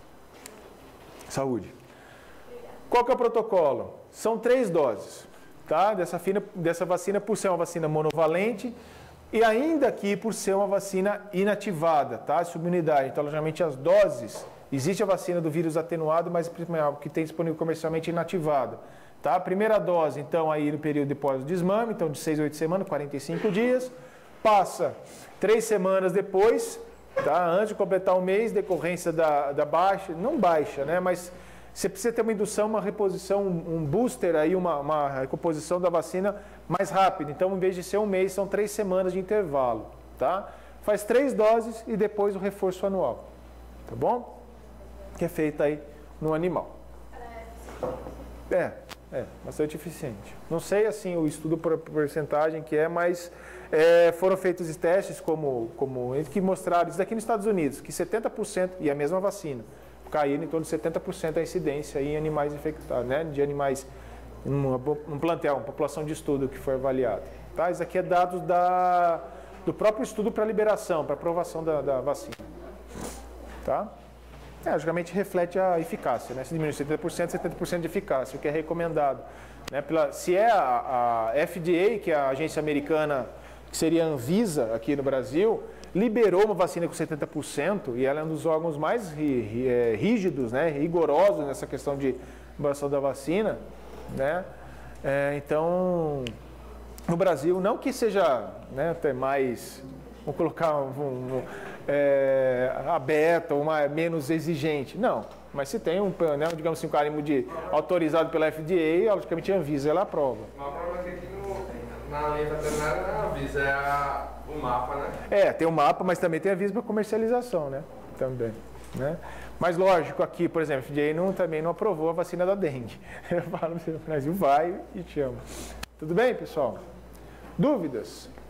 Saúde. Qual que é o protocolo? São três doses, tá? Dessa, fina, dessa vacina, por ser uma vacina monovalente e ainda aqui por ser uma vacina inativada, tá? Subunidade. Então, logicamente, as doses... Existe a vacina do vírus atenuado, mas o que tem disponível comercialmente inativada. Tá? A primeira dose, então, aí no período de pós-desmame, então de seis a oito semanas, quarenta e cinco dias. Passa três semanas depois, tá? Antes de completar um mês, decorrência da, da baixa, não baixa, né? Mas você precisa ter uma indução, uma reposição, um booster, aí, uma, uma recomposição da vacina mais rápida. Então, em vez de ser um mês, são três semanas de intervalo. Tá? Faz três doses e depois o reforço anual. Tá bom? Que é feito aí no animal. É. É, bastante eficiente. Não sei, assim, o estudo por porcentagem que é, mas é, foram feitos testes como, como que mostraram, isso daqui nos Estados Unidos, que setenta por cento, e a mesma vacina, caíram em torno de setenta por cento a incidência em animais infectados, né, de animais, um, um plantel, uma população de estudo que foi avaliado. Tá? Isso aqui é dados da, do próprio estudo para liberação, para aprovação da, da vacina. Tá? É, logicamente reflete a eficácia, né? Se diminui setenta por cento, setenta por cento de eficácia, o que é recomendado. Né? Pela, se é a, a F D A, que é a agência americana, que seria a Anvisa aqui no Brasil, liberou uma vacina com setenta por cento e ela é um dos órgãos mais ri, ri, é, rígidos, né? Rigorosos nessa questão de liberação da vacina. Né? É, então, no Brasil, não que seja, né, até mais, vamos colocar um... um É, aberta ou uma, menos exigente. Não, mas se tem um, né, digamos assim, um carimbo de autorizado pela F D A, logicamente a Anvisa ela aprova. O problema é que aqui no, na lei veterinária não é a Anvisa, é a, o mapa, né? É, tem o mapa, mas também tem a Anvisa para comercialização, né? Também, né? Mas lógico, aqui, por exemplo, a F D A não, também não aprovou a vacina da dengue. Eu falo, o Brasil vai e chama. Tudo bem, pessoal? Dúvidas?